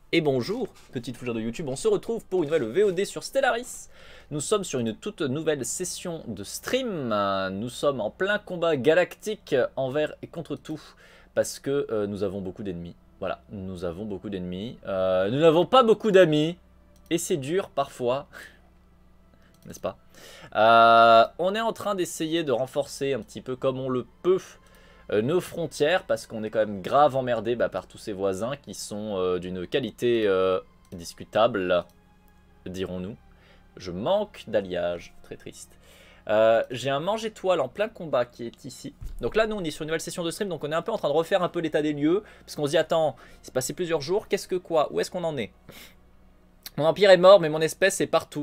Et bonjour, petite fougère de YouTube, on se retrouve pour une nouvelle VOD sur Stellaris. Nous sommes sur une toute nouvelle session de stream. Nous sommes en plein combat galactique envers et contre tout. Parce que nous avons beaucoup d'ennemis. Voilà, nous avons beaucoup d'ennemis. Nous n'avons pas beaucoup d'amis. Et c'est dur parfois. N'est-ce pas? On est en train d'essayer de renforcer un petit peu comme on le peut nos frontières, parce qu'on est quand même grave emmerdé par tous ces voisins qui sont d'une qualité discutable, dirons-nous. Je manque d'alliage, très triste. J'ai un mange-étoile en plein combat qui est ici. Donc là, nous, on est sur une nouvelle session de stream, donc on est un peu en train de refaire un peu l'état des lieux, parce qu'on se dit, attends, il s'est passé plusieurs jours, qu'est-ce que quoi? Où est-ce qu'on en est? Mon empire est mort, mais mon espèce est partout.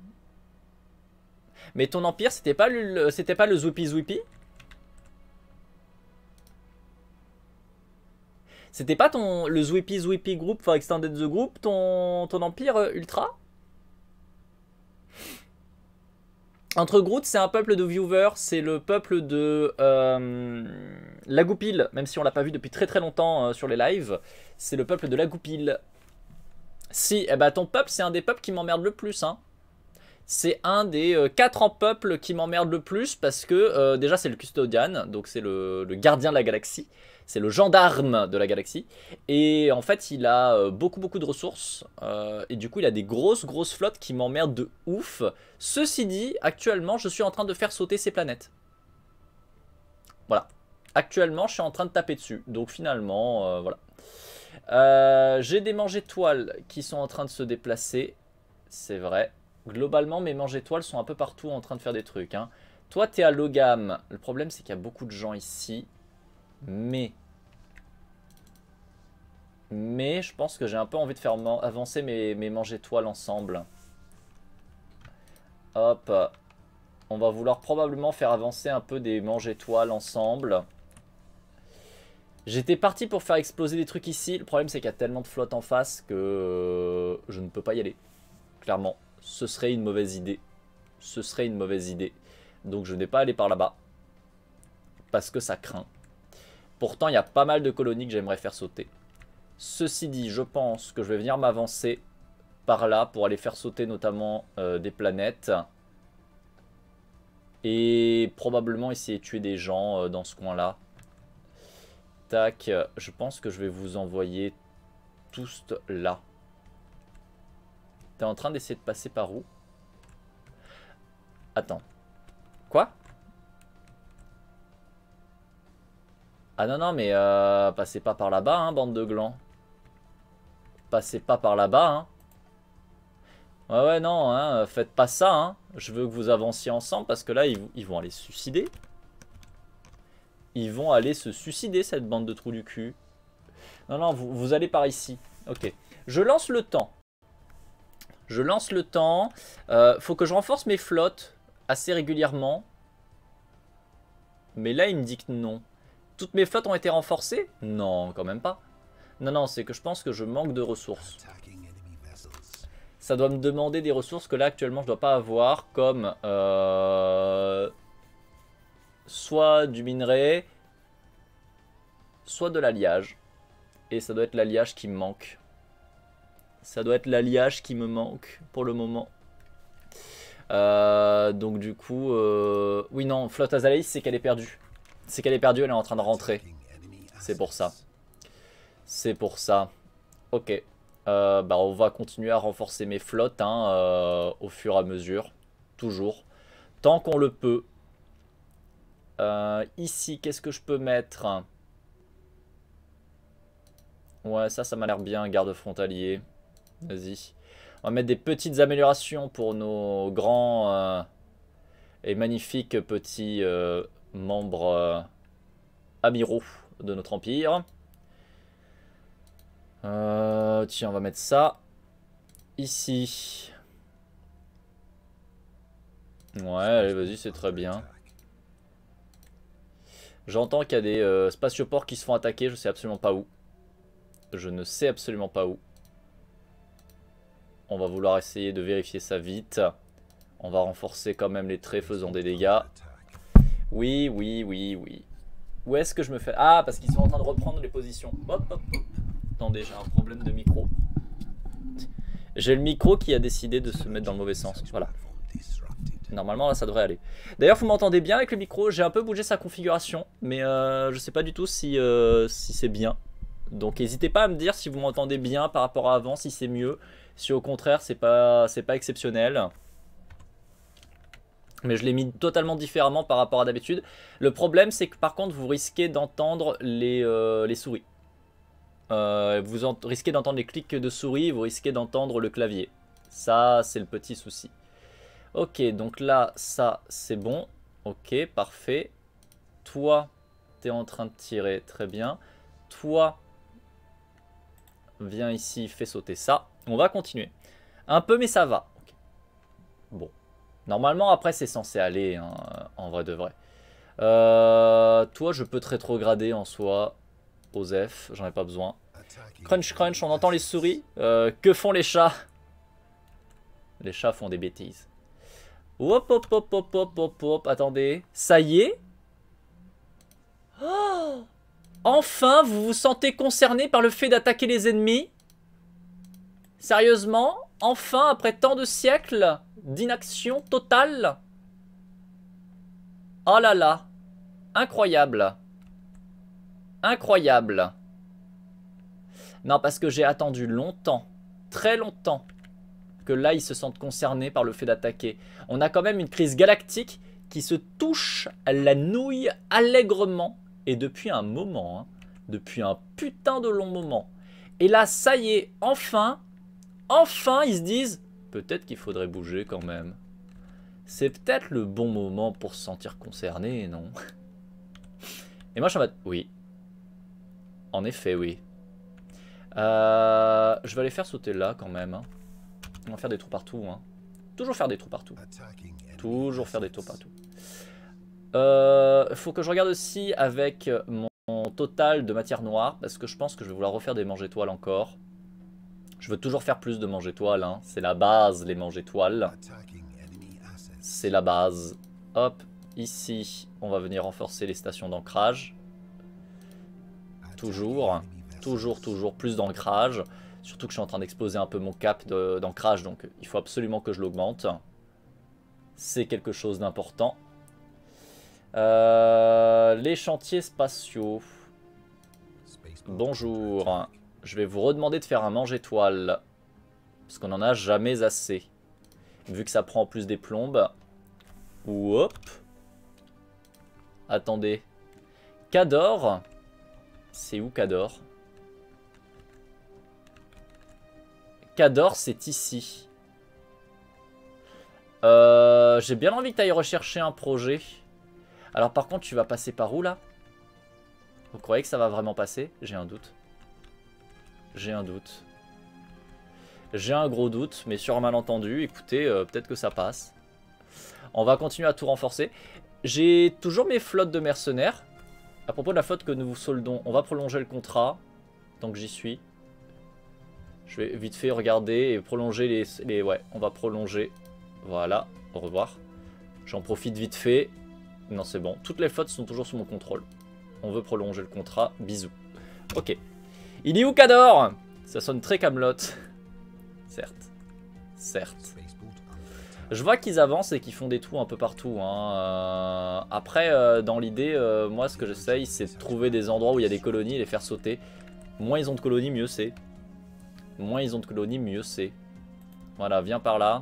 Mais ton empire, c'était pas le Zwippy Zwippy? C'était pas le Zwippy Zwippy Group, enfin Extended the Group, ton empire ultra? Entre Groot, c'est un peuple de viewers, c'est le peuple de Lagoupil, même si on l'a pas vu depuis très très longtemps sur les lives, c'est le peuple de Lagoupil. Si, eh ben ton peuple, c'est un des peuples qui m'emmerde le plus, hein. C'est un des 4 en peuple qui m'emmerde le plus parce que déjà c'est le custodian, donc c'est le gardien de la galaxie, c'est le gendarme de la galaxie, et en fait il a beaucoup de ressources, et du coup il a des grosses flottes qui m'emmerdent de ouf. Ceci dit, actuellement je suis en train de faire sauter ces planètes. Voilà, actuellement je suis en train de taper dessus, donc finalement voilà. J'ai des mange-étoiles qui sont en train de se déplacer, c'est vrai. Globalement, mes mange-étoiles sont un peu partout en train de faire des trucs, hein. Toi, t'es à Logam. Le problème, c'est qu'il y a beaucoup de gens ici. Mais je pense que j'ai un peu envie de faire avancer mes mange-étoiles ensemble. Hop. On va vouloir probablement faire avancer un peu des mange-étoiles ensemble. J'étais parti pour faire exploser des trucs ici. Le problème, c'est qu'il y a tellement de flottes en face que je ne peux pas y aller. Clairement. Ce serait une mauvaise idée. Ce serait une mauvaise idée. Donc je ne vais pas aller par là-bas. Parce que ça craint. Pourtant, il y a pas mal de colonies que j'aimerais faire sauter. Ceci dit, je pense que je vais venir m'avancer par là pour aller faire sauter notamment des planètes. Et probablement essayer de tuer des gens dans ce coin-là. Tac, je pense que je vais vous envoyer tous là. T'es en train d'essayer de passer par où? Attends. Quoi? Ah non, non, mais passez pas par là-bas, hein, bande de glands. Passez pas par là-bas, hein. Ouais, non, hein, faites pas ça, hein. Je veux que vous avanciez ensemble parce que là, ils vont aller se suicider. Ils vont aller se suicider, cette bande de trous du cul. Non, non, vous allez par ici. Ok. Je lance le temps. Je lance le temps. Faut que je renforce mes flottes assez régulièrement. Mais là, il me dit que non. Toutes mes flottes ont été renforcées? Non, quand même pas. Non, non, c'est que je pense que je manque de ressources. Ça doit me demander des ressources que là, actuellement, je dois pas avoir. Comme soit du minerai, soit de l'alliage. Et ça doit être l'alliage qui me manque. Ça doit être l'alliage qui me manque pour le moment. Donc du coup... Oui non, Flotte Azalaïs, c'est qu'elle est perdue. C'est qu'elle est perdue, elle est en train de rentrer. C'est pour ça. C'est pour ça. Ok. On va continuer à renforcer mes flottes hein, au fur et à mesure. Toujours. Tant qu'on le peut. Ici, qu'est-ce que je peux mettre? Ouais, ça m'a l'air bien, garde frontalier. Vas-y. On va mettre des petites améliorations pour nos grands et magnifiques petits membres amiraux de notre empire. Tiens, on va mettre ça ici. Ouais, allez, vas-y, c'est très bien. J'entends qu'il y a des spatioports qui se font attaquer, je sais absolument pas où. Je ne sais absolument pas où. On va vouloir essayer de vérifier ça vite. On va renforcer quand même les traits faisant des dégâts. Oui. Où est-ce que je me fais... Ah, parce qu'ils sont en train de reprendre les positions. Hop. Attendez, j'ai un problème de micro. J'ai le micro qui a décidé de se mettre dans le mauvais sens. Voilà. Normalement, là, ça devrait aller. D'ailleurs, vous m'entendez bien avec le micro. J'ai un peu bougé sa configuration, mais je sais pas du tout si c'est bien. Donc, n'hésitez pas à me dire si vous m'entendez bien par rapport à avant, si c'est mieux. Si au contraire, c'est pas exceptionnel. Mais je l'ai mis totalement différemment par rapport à d'habitude. Le problème, c'est que par contre, vous risquez d'entendre les souris. Risquez d'entendre les clics de souris, vous risquez d'entendre le clavier. Ça, c'est le petit souci. Ok, donc là, ça, c'est bon. Ok, parfait. Toi, t'es en train de tirer, très bien. Toi, viens ici, fais sauter ça. On va continuer. Un peu, mais ça va. Okay. Bon. Normalement, après, c'est censé aller, hein, en vrai de vrai. Toi, je peux te rétrograder en soi. Osef, j'en ai pas besoin. Crunch, crunch, on entend les souris. Que font les chats? Les chats font des bêtises. Hop, hop, hop, hop, hop, hop, hop. Attendez. Ça y est? Oh, enfin, vous vous sentez concerné par le fait d'attaquer les ennemis? Sérieusement? Enfin, après tant de siècles d'inaction totale? Oh là là. Incroyable. Incroyable. Non, parce que j'ai attendu longtemps, très longtemps, que là, ils se sentent concernés par le fait d'attaquer. On a quand même une crise galactique qui se touche à la nouille allègrement. Et depuis un moment, hein, depuis un putain de long moment. Et là, ça y est, enfin, ils se disent, peut-être qu'il faudrait bouger quand même. C'est peut-être le bon moment pour se sentir concerné, non? Et moi, je suis en mode, oui. En effet, oui. Je vais aller faire sauter là quand même. Hein. On va faire des trous partout. Hein. Toujours faire des trous partout. Toujours faire des trous partout. Faut que je regarde aussi avec mon total de matière noire. Parce que je pense que je vais vouloir refaire des mange-étoiles encore. Je veux toujours faire plus de mange-étoiles. Hein. C'est la base, les mange-étoiles. C'est la base. Hop, ici, on va venir renforcer les stations d'ancrage. Toujours. Toujours plus d'ancrage. Surtout que je suis en train d'exploser un peu mon cap d'ancrage. Donc il faut absolument que je l'augmente. C'est quelque chose d'important. Les chantiers spatiaux. Bonjour. Je vais vous redemander de faire un mange-étoile. Parce qu'on n'en a jamais assez. Vu que ça prend en plus des plombes. Hop. Attendez. Cador. C'est où Cador? Cador, c'est ici. J'ai bien envie que tu ailles rechercher un projet. Alors par contre, tu vas passer par où là? Vous croyez que ça va vraiment passer? J'ai un doute. J'ai un doute. J'ai un gros doute, mais sur un malentendu, écoutez, peut-être que ça passe. On va continuer à tout renforcer. J'ai toujours mes flottes de mercenaires. À propos de la flotte que nous soldons, on va prolonger le contrat. Tant que j'y suis. Je vais vite fait regarder et prolonger les... Ouais, on va prolonger. Voilà, au revoir. J'en profite vite fait. Non, c'est bon. Toutes les flottes sont toujours sous mon contrôle. On veut prolonger le contrat. Bisous. Ok. Il est où Cador? Ça sonne très Camelot. Certes. Certes. Je vois qu'ils avancent et qu'ils font des trous un peu partout. Hein. Après, dans l'idée, moi, ce que j'essaye, c'est de trouver des endroits où il y a des colonies et les faire sauter. Moins ils ont de colonies, mieux c'est. Moins ils ont de colonies, mieux c'est. Voilà, viens par là.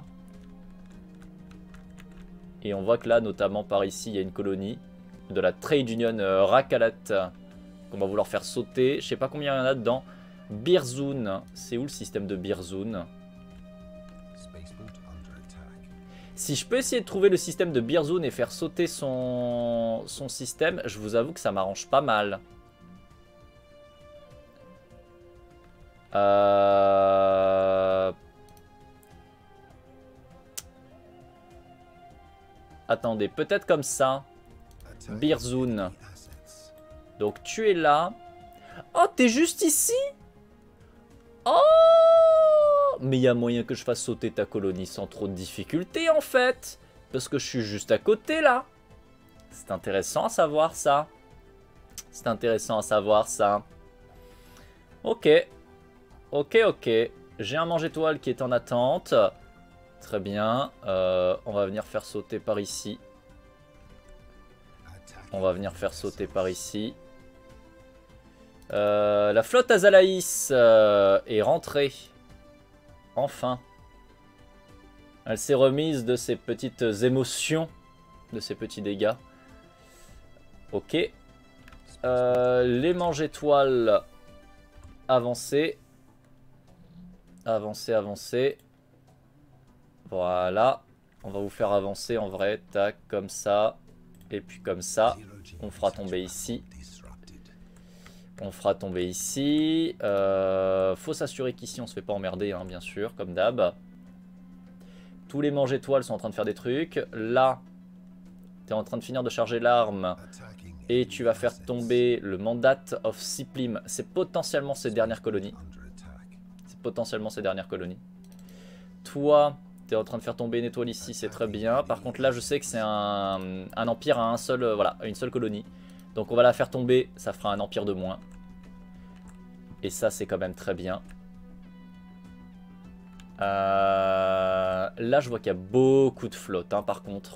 Et on voit que là, notamment par ici, il y a une colonie de la Trade Union Rakalat qu'on va vouloir faire sauter. Je sais pas combien il y en a dedans. Birzoun. C'est où le système de Birzoun? Si je peux essayer de trouver le système de Birzoun et faire sauter son système, je vous avoue que ça m'arrange pas mal. Attendez, peut-être comme ça. Birzoun. Donc tu es là. Oh, t'es juste ici? Oh! Mais il y a moyen que je fasse sauter ta colonie sans trop de difficulté en fait. Parce que je suis juste à côté là. C'est intéressant à savoir ça. C'est intéressant à savoir ça. Ok. Ok, ok. J'ai un mange-étoile qui est en attente. Très bien. On va venir faire sauter par ici. On va venir faire sauter par ici. La flotte Azalaïs est rentrée. Enfin. Elle s'est remise de ses petites émotions. De ses petits dégâts. Ok. Les mange-étoiles. Avancez. Avancez, avancez. Voilà. On va vous faire avancer en vrai. Tac, comme ça. Et puis comme ça. On fera tomber ici. On fera tomber ici. Faut s'assurer qu'ici on se fait pas emmerder, hein, bien sûr, comme d'hab. Tous les mange-étoiles sont en train de faire des trucs. Là, tu es en train de finir de charger l'arme. Et tu vas faire tomber le Mandate of Siplim. C'est potentiellement ses dernières colonies. C'est potentiellement ses dernières colonies. Toi, tu es en train de faire tomber une étoile ici, c'est très bien. Par contre là, je sais que c'est un empire à un seul, voilà, une seule colonie. Donc on va la faire tomber, ça fera un empire de moins. Et ça, c'est quand même très bien. Là, je vois qu'il y a beaucoup de flotte, hein, par contre.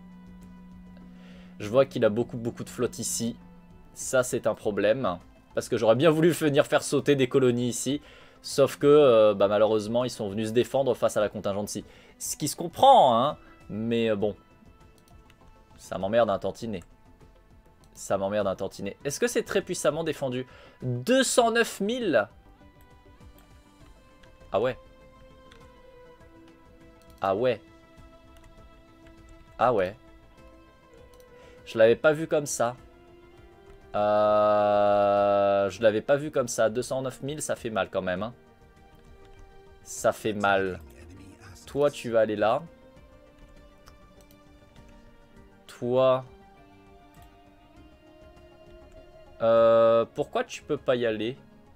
Je vois qu'il a beaucoup de flotte ici. Ça, c'est un problème. Parce que j'aurais bien voulu venir faire sauter des colonies ici. Sauf que, bah, malheureusement, ils sont venus se défendre face à la contingency. Ce qui se comprend, hein. Mais bon. Ça m'emmerde un tantinet. Ça m'emmerde un tantinet. Est-ce que c'est très puissamment défendu? 209 000. Ah ouais. Ah ouais. Ah ouais. Je l'avais pas vu comme ça. Je l'avais pas vu comme ça. 209 000, ça fait mal quand même. Hein. Ça fait mal. Toi, tu vas aller là. Toi... pourquoi tu peux pas y aller?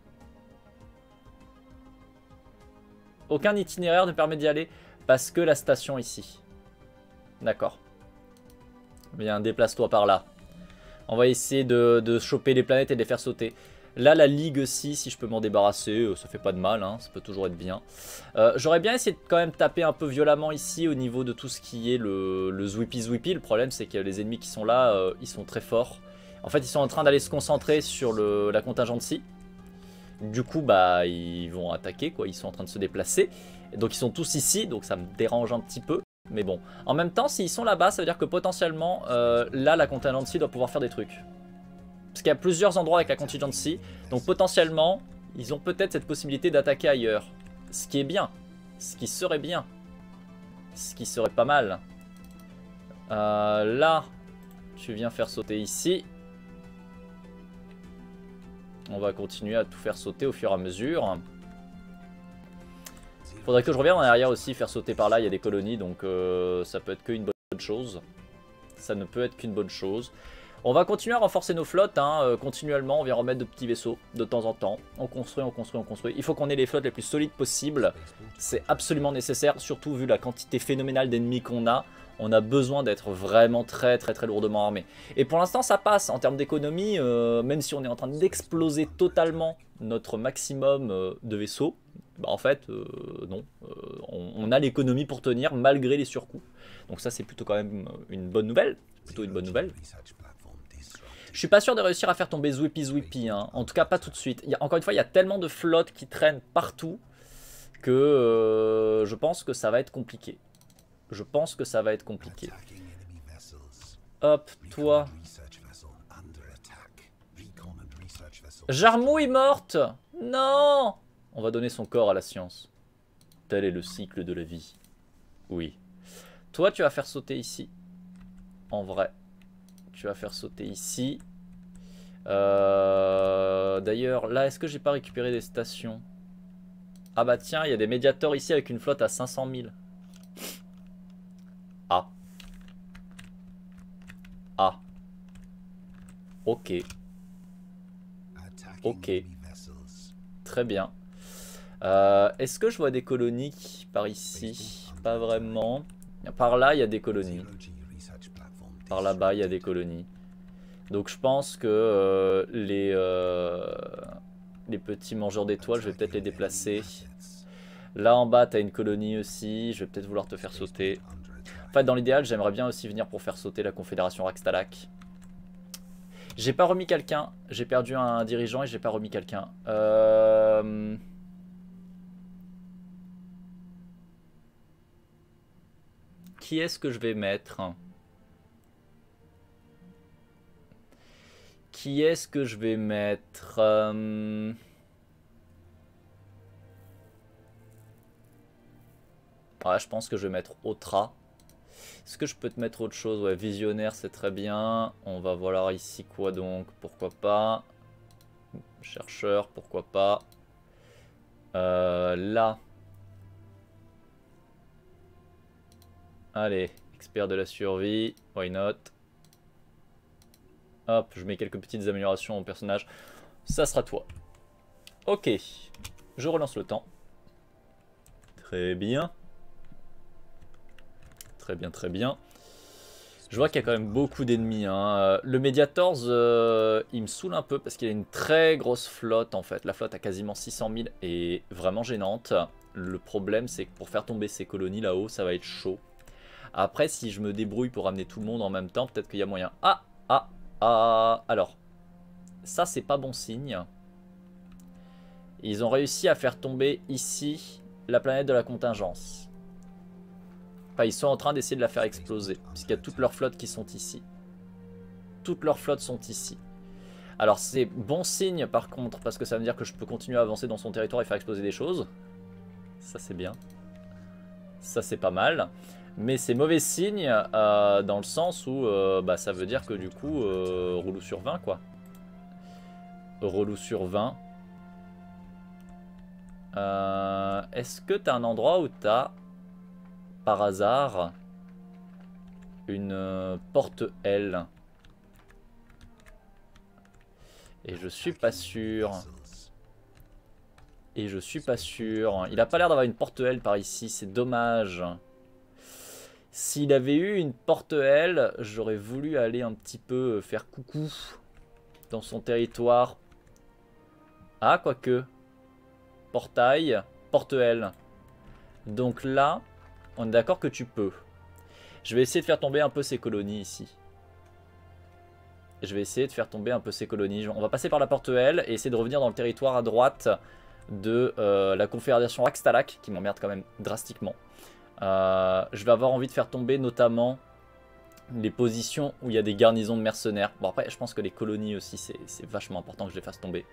Aucun itinéraire ne permet d'y aller. Parce que la station ici. D'accord. Bien, déplace-toi par là. On va essayer de choper les planètes et de les faire sauter. Là, la Ligue aussi, si je peux m'en débarrasser, ça fait pas de mal, hein, ça peut toujours être bien. J'aurais bien essayé de quand même taper un peu violemment ici au niveau de tout ce qui est le Zwippy. Le problème, c'est que les ennemis qui sont là, ils sont très forts. En fait, ils sont en train d'aller se concentrer sur la contingency. Du coup, bah, ils vont attaquer, quoi. Ils sont en train de se déplacer. Et donc, ils sont tous ici, donc ça me dérange un petit peu. Mais bon, en même temps, s'ils sont là-bas, ça veut dire que potentiellement, là, la contingency doit pouvoir faire des trucs. Parce qu'il y a plusieurs endroits avec la contingency. Donc potentiellement, ils ont peut-être cette possibilité d'attaquer ailleurs. Ce qui est bien. Ce qui serait bien. Ce qui serait pas mal. Là, tu viens faire sauter ici. On va continuer à tout faire sauter au fur et à mesure. Faudrait que je revienne en arrière aussi, faire sauter par là, il y a des colonies, donc ça peut être qu'une bonne chose. Ça ne peut être qu'une bonne chose. On va continuer à renforcer nos flottes, hein, continuellement, on vient remettre de petits vaisseaux de temps en temps. On construit, on construit, on construit. Il faut qu'on ait les flottes les plus solides possibles. C'est absolument nécessaire, surtout vu la quantité phénoménale d'ennemis qu'on a. On a besoin d'être vraiment très lourdement armé. Et pour l'instant ça passe en termes d'économie, même si on est en train d'exploser totalement notre maximum de vaisseaux. Bah en fait, non. On a l'économie pour tenir malgré les surcoûts. Donc ça c'est plutôt quand même une bonne nouvelle. Plutôt une bonne nouvelle. Je suis pas sûr de réussir à faire tomber Zwippy, hein. En tout cas pas tout de suite. Encore une fois, il y a tellement de flottes qui traînent partout que je pense que ça va être compliqué. Je pense que ça va être compliqué. Hop, toi. Jarmou est morte. Non. On va donner son corps à la science. Tel est le cycle de la vie. Oui. Toi, tu vas faire sauter ici. En vrai. Tu vas faire sauter ici. D'ailleurs, là, est-ce que j'ai pas récupéré des stations? Ah bah tiens, il y a des médiators ici avec une flotte à 500 000. Ah. Ah. Ok. Ok. Très bien. Est-ce que je vois des colonies par ici? Pas vraiment. Par là, il y a des colonies. Par là-bas, il y a des colonies. Donc je pense que les petits mangeurs d'étoiles, je vais peut-être les déplacer. Là en bas, t'as une colonie aussi. Je vais peut-être vouloir te faire sauter. En fait, dans l'idéal, j'aimerais bien aussi venir pour faire sauter la Confédération Rakstalak. J'ai pas remis quelqu'un. J'ai perdu un dirigeant et j'ai pas remis quelqu'un. Qui est-ce que je vais mettre? Qui est-ce que je vais mettre? Ouais, je pense que je vais mettre Otra. Est-ce que je peux te mettre autre chose? Ouais, visionnaire, c'est très bien. On va voir ici quoi donc? Pourquoi pas? Chercheur, pourquoi pas? Là. Allez, expert de la survie. Why not? Hop, je mets quelques petites améliorations au personnage. Ça sera toi. Ok. Je relance le temps. Très bien. Très bien, très bien. Je vois qu'il y a quand même beaucoup d'ennemis. Hein. Le Mediators, il me saoule un peu parce qu'il a une très grosse flotte en fait. La flotte a quasiment 600 000 et vraiment gênante. Le problème, c'est que pour faire tomber ces colonies là-haut, ça va être chaud. Après, si je me débrouille pour ramener tout le monde en même temps, peut-être qu'il y a moyen. Alors, ça, c'est pas bon signe. Ils ont réussi à faire tomber ici la planète de la contingence. Enfin, ils sont en train d'essayer de la faire exploser, puisqu'il y a toutes leurs flottes qui sont ici. Toutes leurs flottes sont ici. Alors, c'est bon signe, par contre, parce que ça veut dire que je peux continuer à avancer dans son territoire et faire exploser des choses. Ça, c'est bien. Ça, c'est pas mal. Mais c'est mauvais signe, dans le sens où bah, ça veut dire que, du coup, relou sur 20, quoi. Relou sur 20. Est-ce que t'as un endroit où t'as, par hasard, une porte L? Et je suis pas sûr. Et je suis pas sûr. Il a pas l'air d'avoir une porte L par ici, c'est dommage. S'il avait eu une porte L, j'aurais voulu aller un petit peu faire coucou dans son territoire. Ah, quoique. Portail, porte L. Donc là, on est d'accord que tu peux. Je vais essayer de faire tomber un peu ces colonies ici. Je vais essayer de faire tomber un peu ces colonies. On va passer par la porte L et essayer de revenir dans le territoire à droite de la Confédération Rakstalak, qui m'emmerde quand même drastiquement. Je vais avoir envie de faire tomber notamment les positions où il y a des garnisons de mercenaires. Bon, après, je pense que les colonies aussi, c'est vachement important que je les fasse tomber.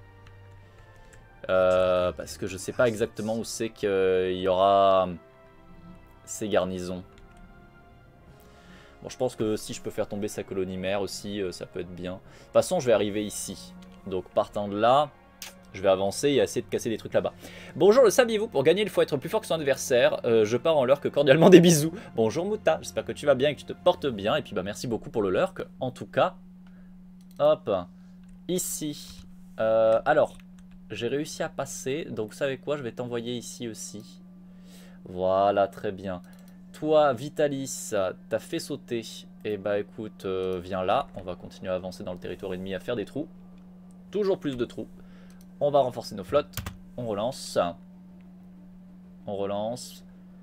Parce que je sais pas exactement où c'est qu'il y aura ces garnisons. Bon, je pense que si je peux faire tomber sa colonie mère aussi, ça peut être bien. De toute façon, je vais arriver ici. Donc, partant de là, je vais avancer et essayer de casser des trucs là-bas. Bonjour, le saviez-vous, pour gagner, il faut être plus fort que son adversaire. Je pars en lurk, cordialement des bisous. Bonjour Mouta, j'espère que tu vas bien et que tu te portes bien. Et puis, bah, merci beaucoup pour le lurk. En tout cas, hop, ici. Alors, j'ai réussi à passer. Donc, vous savez quoi, je vais t'envoyer ici aussi. Voilà, très bien. Toi, Vitalis, t'as fait sauter. Et bah écoute, viens là. On va continuer à avancer dans le territoire ennemi, à faire des trous. Toujours plus de trous. On va renforcer nos flottes. On relance. On relance.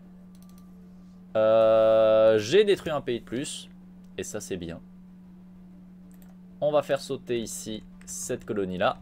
J'ai détruit un pays de plus. Et ça, c'est bien. On va faire sauter ici cette colonie-là.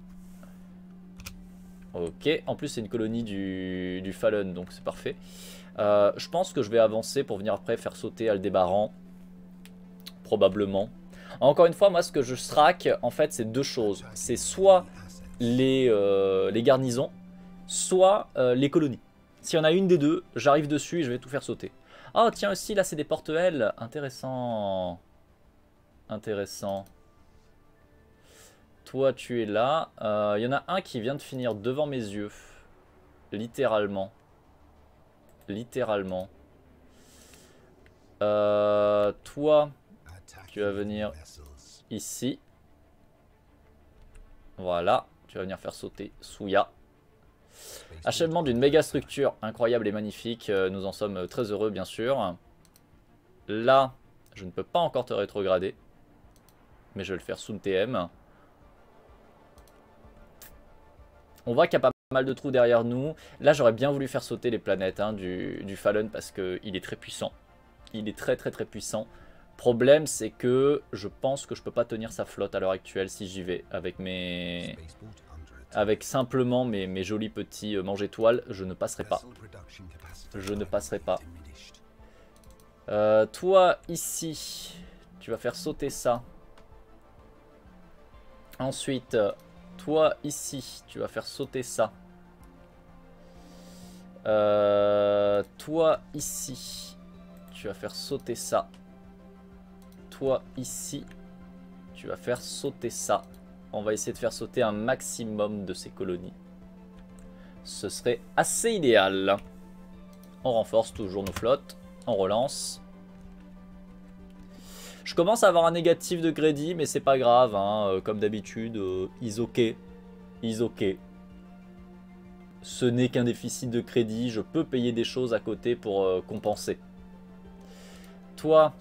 Ok. En plus, c'est une colonie du Fallen, donc c'est parfait. Je pense que je vais avancer pour venir après faire sauter Aldébaran. Probablement. Encore une fois, moi, ce que je straque, en fait, c'est deux choses. C'est soit les garnisons, soit les colonies. S'il y en a une des deux, j'arrive dessus et je vais tout faire sauter. Oh, tiens, aussi, là, c'est des portes L. Intéressant. Intéressant. Toi, tu es là. Il y en a un qui vient de finir devant mes yeux. Littéralement. Littéralement. Toi, tu vas venir ici. Voilà. Tu vas venir faire sauter Souya. Achèvement d'une méga structure incroyable et magnifique. Nous en sommes très heureux, bien sûr. Là, je ne peux pas encore te rétrograder. Mais je vais le faire sous le TM. On voit qu'il y a pas mal de trous derrière nous. Là, j'aurais bien voulu faire sauter les planètes hein, du Fallen parce qu'il est très puissant. Il est très puissant. Problème, c'est que je pense que je peux pas tenir sa flotte à l'heure actuelle si j'y vais avec mes... Avec simplement mes jolis petits mange-étoiles, je ne passerai pas. Je ne passerai pas. Toi, ici, tu vas faire sauter ça. Ensuite, toi, ici, tu vas faire sauter ça. Toi, ici, tu vas faire sauter ça. Toi, ici, tu vas faire sauter ça. On va essayer de faire sauter un maximum de ces colonies. Ce serait assez idéal. On renforce toujours nos flottes. On relance. Je commence à avoir un négatif de crédit, mais c'est pas grave. Hein. Comme d'habitude, is ok. Is ok. Ce n'est qu'un déficit de crédit. Je peux payer des choses à côté pour compenser. Toi,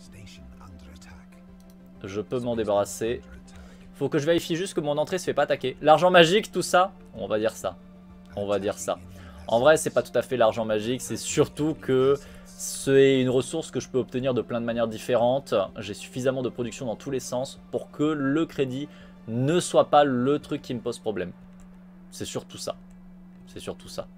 je peux m'en débarrasser. Faut que je vérifie juste que mon entrée se fait pas attaquer. L'argent magique, tout ça, on va dire ça. On va dire ça. En vrai, c'est pas tout à fait l'argent magique. C'est surtout que c'est une ressource que je peux obtenir de plein de manières différentes. J'ai suffisamment de production dans tous les sens pour que le crédit ne soit pas le truc qui me pose problème. C'est surtout ça. C'est surtout ça.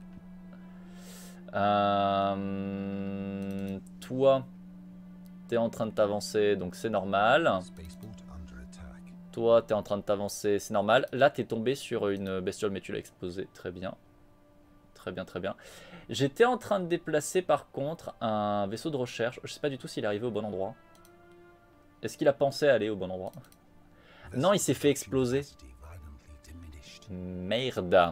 Toi, t'es en train de t'avancer, donc c'est normal. Toi, t'es en train de t'avancer, c'est normal. Là, t'es tombé sur une bestiole, mais tu l'as explosée. Très bien. Très bien, très bien. J'étais en train de déplacer, par contre, un vaisseau de recherche. Je sais pas du tout s'il est arrivé au bon endroit. Est-ce qu'il a pensé à aller au bon endroit? Non, il s'est fait exploser. Merde.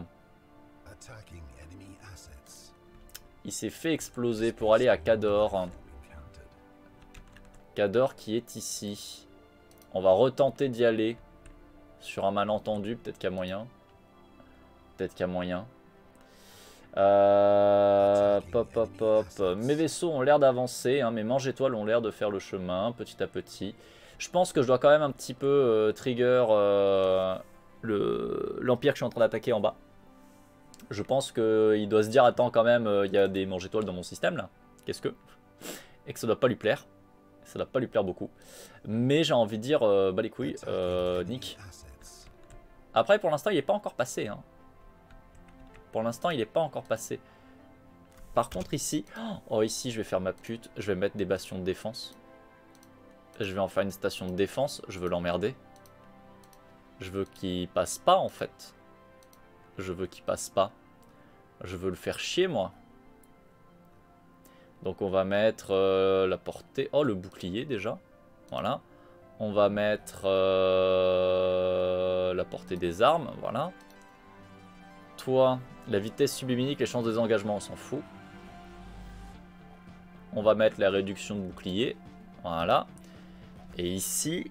Il s'est fait exploser pour aller à Cador. Cador qui est ici. On va retenter d'y aller sur un malentendu. Peut-être qu'il y a moyen. Peut-être qu'il y a moyen. Mes vaisseaux ont l'air d'avancer. Hein, mes mange-étoiles ont l'air de faire le chemin petit à petit. Je pense que je dois quand même un petit peu trigger l'Empire que je suis en train d'attaquer en bas. Je pense qu'il doit se dire, attends quand même, il y a des mange-étoiles dans mon système là. Qu'est-ce que... Et que ça doit pas lui plaire. Ça doit pas lui plaire beaucoup. Mais j'ai envie de dire, bah les couilles, Nick. Après, pour l'instant, il n'est pas encore passé. Hein. Pour l'instant, il n'est pas encore passé. Par contre, ici... Oh, ici, je vais faire ma pute. Je vais mettre des bastions de défense. Je vais en faire une station de défense. Je veux l'emmerder. Je veux qu'il passe pas, en fait. Je veux qu'il passe pas. Je veux le faire chier, moi. Donc on va mettre la portée... Oh, le bouclier déjà. Voilà. On va mettre la portée des armes. Voilà. Toi, la vitesse subluminique, les chances de désengagement, on s'en fout. On va mettre la réduction de bouclier. Voilà. Et ici...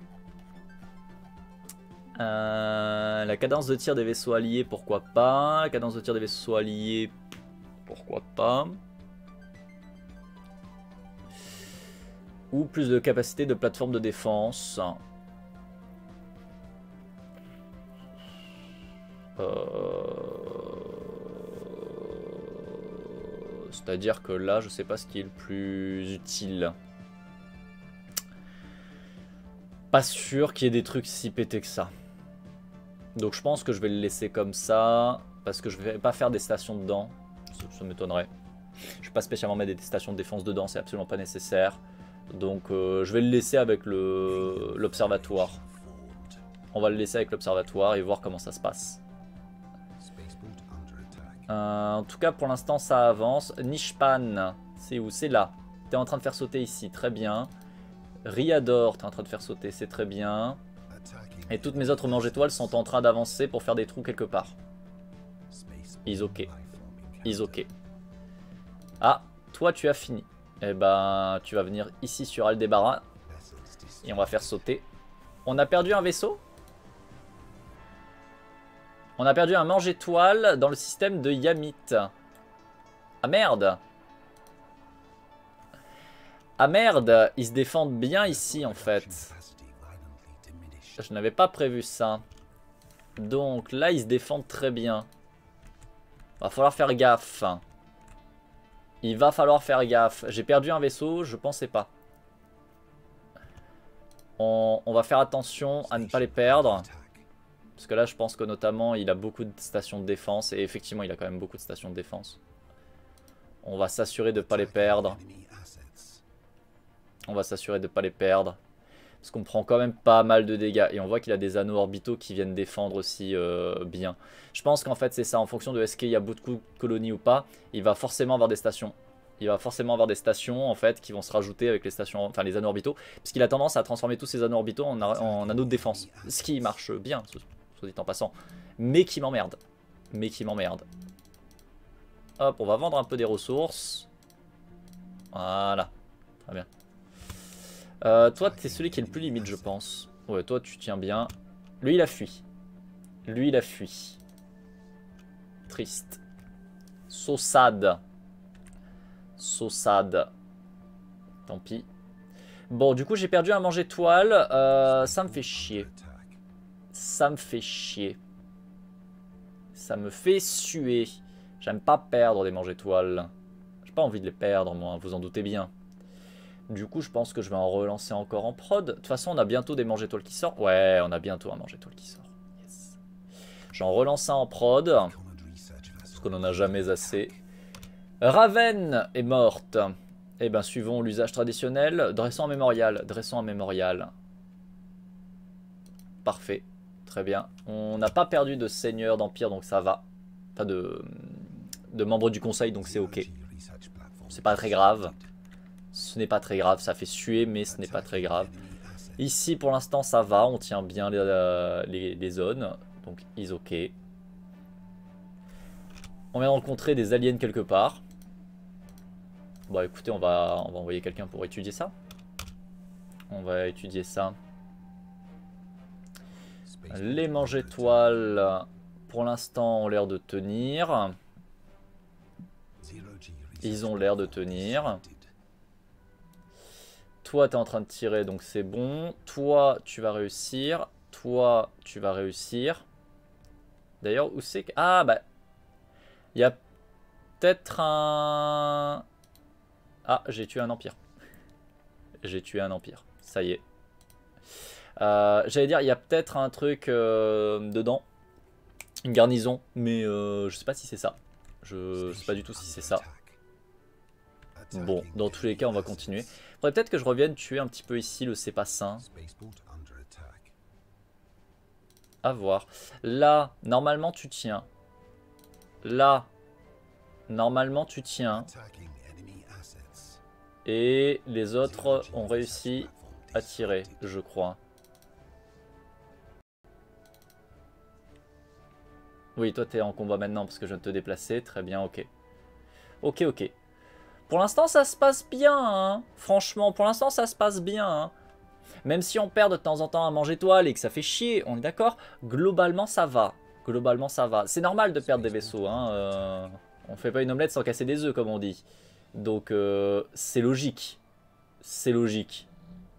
la cadence de tir des vaisseaux alliés, pourquoi pas. La cadence de tir des vaisseaux alliés, pourquoi pas. Ou plus de capacité de plateforme de défense. C'est-à-dire que là, je sais pas ce qui est le plus utile. Pas sûr qu'il y ait des trucs si pétés que ça. Donc je pense que je vais le laisser comme ça. Parce que je vais pas faire des stations dedans. Ça m'étonnerait. Je vais pas spécialement mettre des stations de défense dedans. C'est absolument pas nécessaire. Donc je vais le laisser avec l'observatoire. On va le laisser avec l'observatoire et voir comment ça se passe. En tout cas pour l'instant ça avance. Nishpan, c'est où? C'est là. T'es en train de faire sauter ici, très bien. Riador, t'es en train de faire sauter, c'est très bien. Et toutes mes autres mange-étoiles sont en train d'avancer pour faire des trous quelque part. Is ok. Is ok. Ah, toi tu as fini. Eh ben, tu vas venir ici sur Aldebaran. Et on va faire sauter. On a perdu un vaisseau? On a perdu un mange-étoile dans le système de Yamit. Ah merde! Ah merde! Ils se défendent bien ici en fait. Je n'avais pas prévu ça. Donc là, ils se défendent très bien. Va falloir faire gaffe. Il va falloir faire gaffe. J'ai perdu un vaisseau, je pensais pas. On va faire attention à ne pas les perdre. Parce que là, je pense que notamment, il a beaucoup de stations de défense. Et effectivement, il a quand même beaucoup de stations de défense. On va s'assurer de ne pas les perdre. On va s'assurer de ne pas les perdre. Parce qu'on prend quand même pas mal de dégâts. Et on voit qu'il a des anneaux orbitaux qui viennent défendre aussi bien. Je pense qu'en fait, c'est ça. En fonction de est-ce qu'il y a beaucoup de colonies ou pas, il va forcément avoir des stations. Il va forcément avoir des stations en fait qui vont se rajouter avec les stations, enfin les anneaux orbitaux. Puisqu'il a tendance à transformer tous ces anneaux orbitaux en anneaux de défense. Ce qui marche bien, soit dit en passant. Mais qui m'emmerde. Mais qui m'emmerde. Hop, on va vendre un peu des ressources. Voilà. Très bien. Toi, t'es celui qui est le plus limite, je pense. Ouais, toi, tu tiens bien. Lui, il a fui. Lui, il a fui. Triste. So sad. So sad. Tant pis. Bon, du coup, j'ai perdu un mange-étoile. Ça me fait chier. Ça me fait chier. Ça me fait suer. J'aime pas perdre des mange-étoiles. J'ai pas envie de les perdre, moi, vous en doutez bien. Du coup, je pense que je vais en relancer encore en prod. De toute façon, on a bientôt des mange-étoiles qui sortent. Ouais, on a bientôt un mange-étoile qui sort. Yes. J'en relance un en prod. Parce qu'on n'en a jamais assez. Raven est morte. Eh ben, suivons l'usage traditionnel. Dressons un mémorial. Dressons un mémorial. Parfait. Très bien. On n'a pas perdu de seigneur d'empire, donc ça va. Pas de membres du conseil, donc c'est ok. C'est pas très grave. Ce n'est pas très grave, ça fait suer, mais ce n'est pas très grave. Ici, pour l'instant, ça va. On tient bien les zones. Donc, is ok. On vient de rencontrer des aliens quelque part. Bon, écoutez, on va envoyer quelqu'un pour étudier ça. On va étudier ça. Les mange-étoiles, pour l'instant, ont l'air de tenir. Ils ont l'air de tenir. Toi, tu es en train de tirer, donc c'est bon. Toi, tu vas réussir. Toi, tu vas réussir. D'ailleurs, où c'est que... Ah, bah... Il y a peut-être un... Ah, j'ai tué un empire. J'ai tué un empire. Ça y est. J'allais dire, il y a peut-être un truc dedans. Une garnison. Mais je sais pas si c'est ça. Je sais pas du tout si c'est ça. Bon, dans tous les cas, on va continuer. Faudrait peut-être que je revienne tuer un petit peu ici le Cépassin. À voir. Là, normalement, tu tiens. Là, normalement, tu tiens. Et les autres ont réussi à tirer, je crois. Oui, toi, t'es en combat maintenant parce que je viens de te déplacer. Très bien, ok. Ok, ok. Pour l'instant, ça se passe bien, hein. Franchement, pour l'instant, ça se passe bien, hein. Même si on perd de temps en temps un mange-étoile et que ça fait chier, on est d'accord. Globalement, ça va. Globalement, ça va. C'est normal de perdre des vaisseaux, hein. On fait pas une omelette sans casser des œufs, comme on dit. Donc, c'est logique. C'est logique.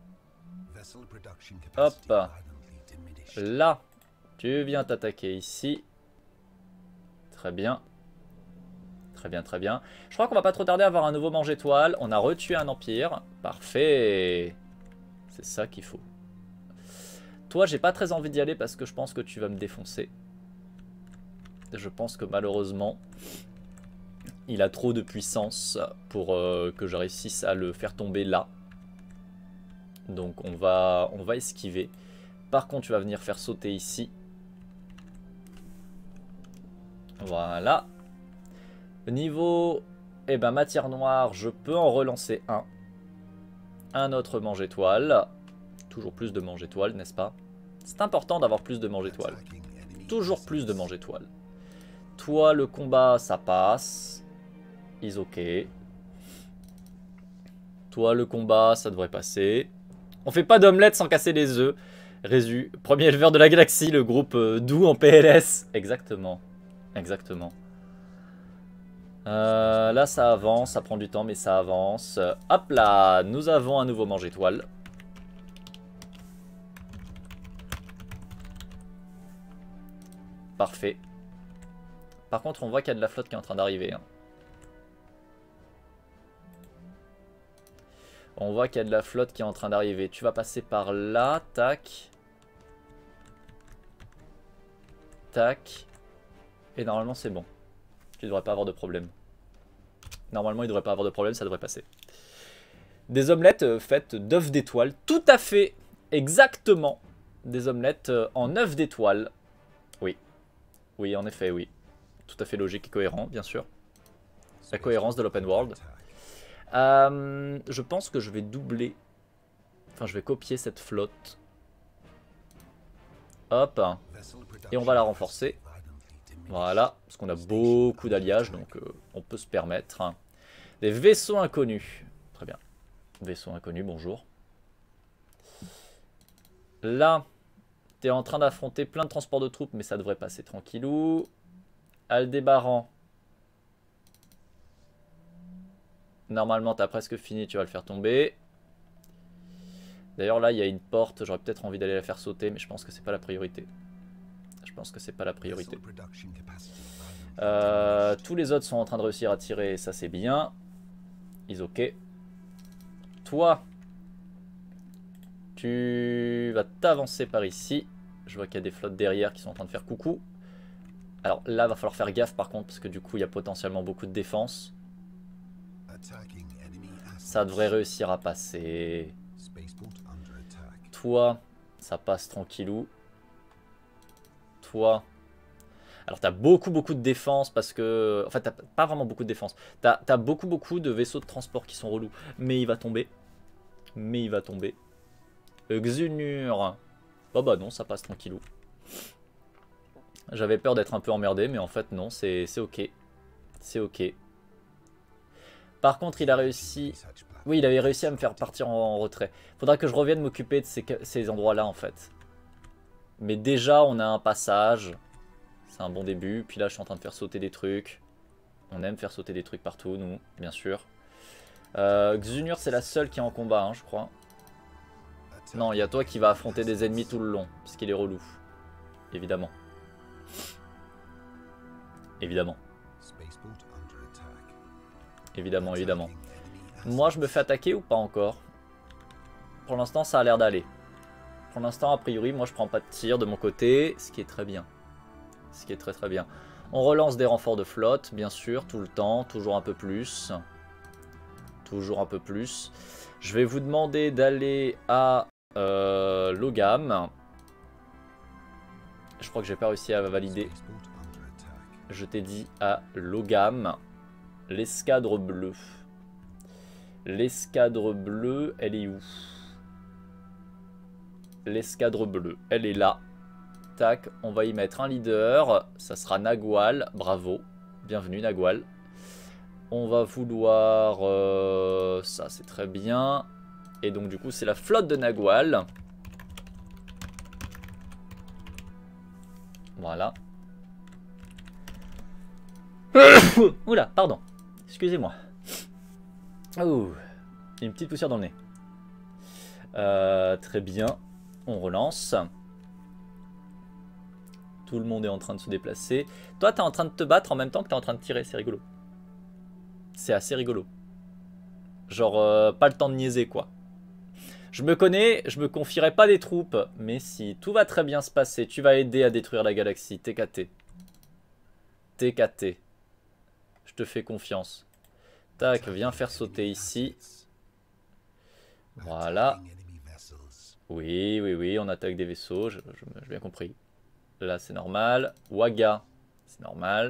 Hop. Là, tu viens t'attaquer ici. Très bien. Très bien, très bien. Je crois qu'on va pas trop tarder à avoir un nouveau mange-étoile. On a retué un empire. Parfait. C'est ça qu'il faut. Toi, j'ai pas très envie d'y aller parce que je pense que tu vas me défoncer. Je pense que malheureusement, il a trop de puissance pour que je réussisse à le faire tomber là. Donc on va esquiver. Par contre, tu vas venir faire sauter ici. Voilà. Niveau matière noire, je peux en relancer un. Un autre mange-étoile. Toujours plus de mange-étoile, n'est-ce pas? C'est important d'avoir plus de mange-étoile. Toujours plus de mange-étoile. Toi, le combat, ça passe. Is ok. Toi, le combat, ça devrait passer. On fait pas d'omelette sans casser les œufs. Résu, premier éleveur de la galaxie, le groupe doux en PLS. Exactement. Exactement. Là, ça avance, ça prend du temps, mais ça avance. Hop là, nous avons un nouveau mange-étoile. Parfait. Par contre, on voit qu'il y a de la flotte qui est en train d'arriver. Hein. On voit qu'il y a de la flotte qui est en train d'arriver. Tu vas passer par là, tac. Tac. Et normalement, c'est bon. Tu devrais pas avoir de problème. Normalement, il devrait pas avoir de problème, ça devrait passer. Des omelettes faites d'œufs d'étoiles. Tout à fait, exactement. Des omelettes en œufs d'étoiles. Oui. Oui, en effet, oui. Tout à fait logique et cohérent, bien sûr. La cohérence de l'open world. Je pense que je vais doubler. Enfin, je vais copier cette flotte. Hop. Et on va la renforcer. Voilà. Parce qu'on a beaucoup d'alliages, donc on peut se permettre. Des vaisseaux inconnus. Très bien. Vaisseaux inconnus, bonjour. Là, tu es en train d'affronter plein de transports de troupes, mais ça devrait passer tranquillou. Aldébaran. Normalement, tu as presque fini, tu vas le faire tomber. D'ailleurs, là, il y a une porte. J'aurais peut-être envie d'aller la faire sauter, mais je pense que c'est pas la priorité. Je pense que c'est pas la priorité. Tous les autres sont en train de réussir à tirer, ça c'est bien. Ils ok. Toi, tu vas t'avancer par ici. Je vois qu'il y a des flottes derrière qui sont en train de faire coucou. Alors là, va falloir faire gaffe par contre, parce que du coup, il y a potentiellement beaucoup de défense. Ça devrait réussir à passer. Toi, ça passe tranquillou. Toi. Alors, t'as beaucoup de défense parce que... En fait, t'as pas vraiment beaucoup de défense. T'as beaucoup de vaisseaux de transport qui sont relous. Mais il va tomber. Mais il va tomber. Xunur. Oh bah non, ça passe tranquillou. J'avais peur d'être un peu emmerdé, mais en fait non, c'est ok. C'est ok. Par contre, il a réussi... Oui, il avait réussi à me faire partir en retrait. Faudra que je revienne m'occuper de ces endroits-là, en fait. Mais déjà, on a un passage. C'est un bon début. Puis là, je suis en train de faire sauter des trucs. On aime faire sauter des trucs partout, nous, bien sûr. Xunur, c'est la seule qui est en combat, hein, je crois. Non, il y a toi qui va affronter des ennemis tout le long, puisqu'il est relou. Évidemment. Évidemment. Évidemment, évidemment. Moi, je me fais attaquer ou pas encore? Pour l'instant, ça a l'air d'aller. Pour l'instant, a priori, moi, je prends pas de tir de mon côté, ce qui est très bien. Ce qui est très très bien. On relance des renforts de flotte, bien sûr, tout le temps, toujours un peu plus. Toujours un peu plus. Je vais vous demander d'aller à Logam. Je crois que j'ai pas réussi à valider. Je t'ai dit à Logam. L'escadre bleue. L'escadre bleue, elle est où? L'escadre bleue, elle est là. Tac, on va y mettre un leader. Ça sera Nagual. Bravo. Bienvenue Nagual. On va vouloir... ça, c'est très bien. Et donc, du coup, c'est la flotte de Nagual. Voilà. Oula, pardon. Excusez-moi. Oh, une petite poussière dans le nez. Très bien. On relance. Tout le monde est en train de se déplacer. Toi, t'es en train de te battre en même temps que t'es en train de tirer. C'est rigolo. C'est assez rigolo. Genre, pas le temps de niaiser, quoi. Je me connais, je me confierai pas des troupes. Mais si tout va très bien se passer, tu vas aider à détruire la galaxie. TKT. TKT. Je te fais confiance. Tac, viens faire sauter ici. Voilà. Oui, oui, oui, on attaque des vaisseaux, j'ai bien compris. Là, c'est normal. Waga, c'est normal.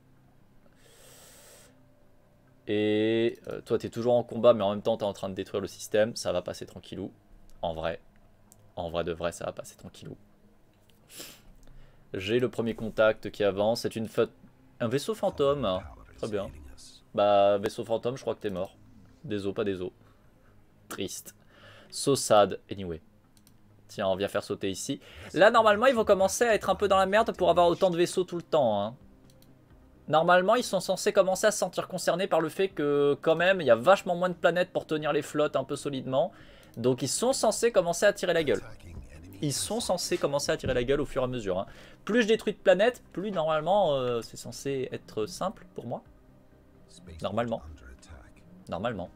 Et toi, tu es toujours en combat, mais en même temps, tu es en train de détruire le système. Ça va passer tranquillou. En vrai de vrai, ça va passer tranquillou. J'ai le premier contact qui avance. C'est une flotte... Un vaisseau fantôme. Très bien. Bah, vaisseau fantôme, je crois que t'es mort. Des os, pas des os. Triste. So sad, anyway. Tiens, on vient faire sauter ici. Là, normalement, ils vont commencer à être un peu dans la merde pour avoir autant de vaisseaux tout le temps. Hein. Normalement, ils sont censés commencer à se sentir concernés par le fait que, quand même, il y a vachement moins de planètes pour tenir les flottes un peu solidement. Donc, ils sont censés commencer à tirer la gueule. ils sont censés commencer à tirer la gueule au fur et à mesure. Hein. Plus je détruis de planètes, plus normalement c'est censé être simple pour moi. Normalement. Normalement.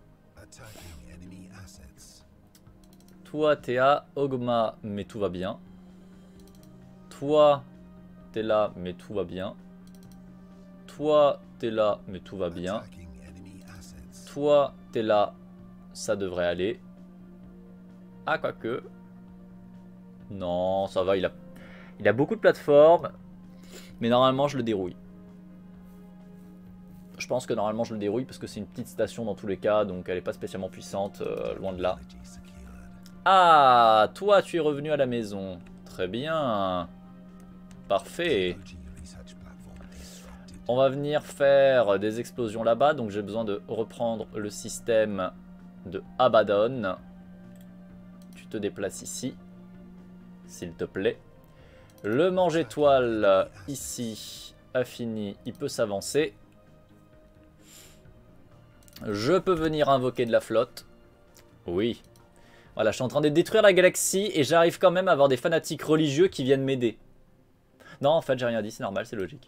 Toi, t'es à Ogma, mais tout va bien. Toi, t'es là, mais tout va bien. Toi, t'es là, mais tout va bien. Toi, t'es là, ça devrait aller. Ah, quoique. Non, ça va, il a beaucoup de plateformes. Mais normalement, je le dérouille. Je pense que normalement, je le dérouille parce que c'est une petite station dans tous les cas. Donc, elle n'est pas spécialement puissante, loin de là. Ah, toi, tu es revenu à la maison. Très bien. Parfait. On va venir faire des explosions là-bas. Donc, j'ai besoin de reprendre le système de Abaddon. Tu te déplaces ici. S'il te plaît. Le mange-étoile, ici, a fini. Il peut s'avancer. Je peux venir invoquer de la flotte. Oui. Voilà, je suis en train de détruire la galaxie et j'arrive quand même à avoir des fanatiques religieux qui viennent m'aider. Non, en fait, j'ai rien dit, c'est normal, c'est logique.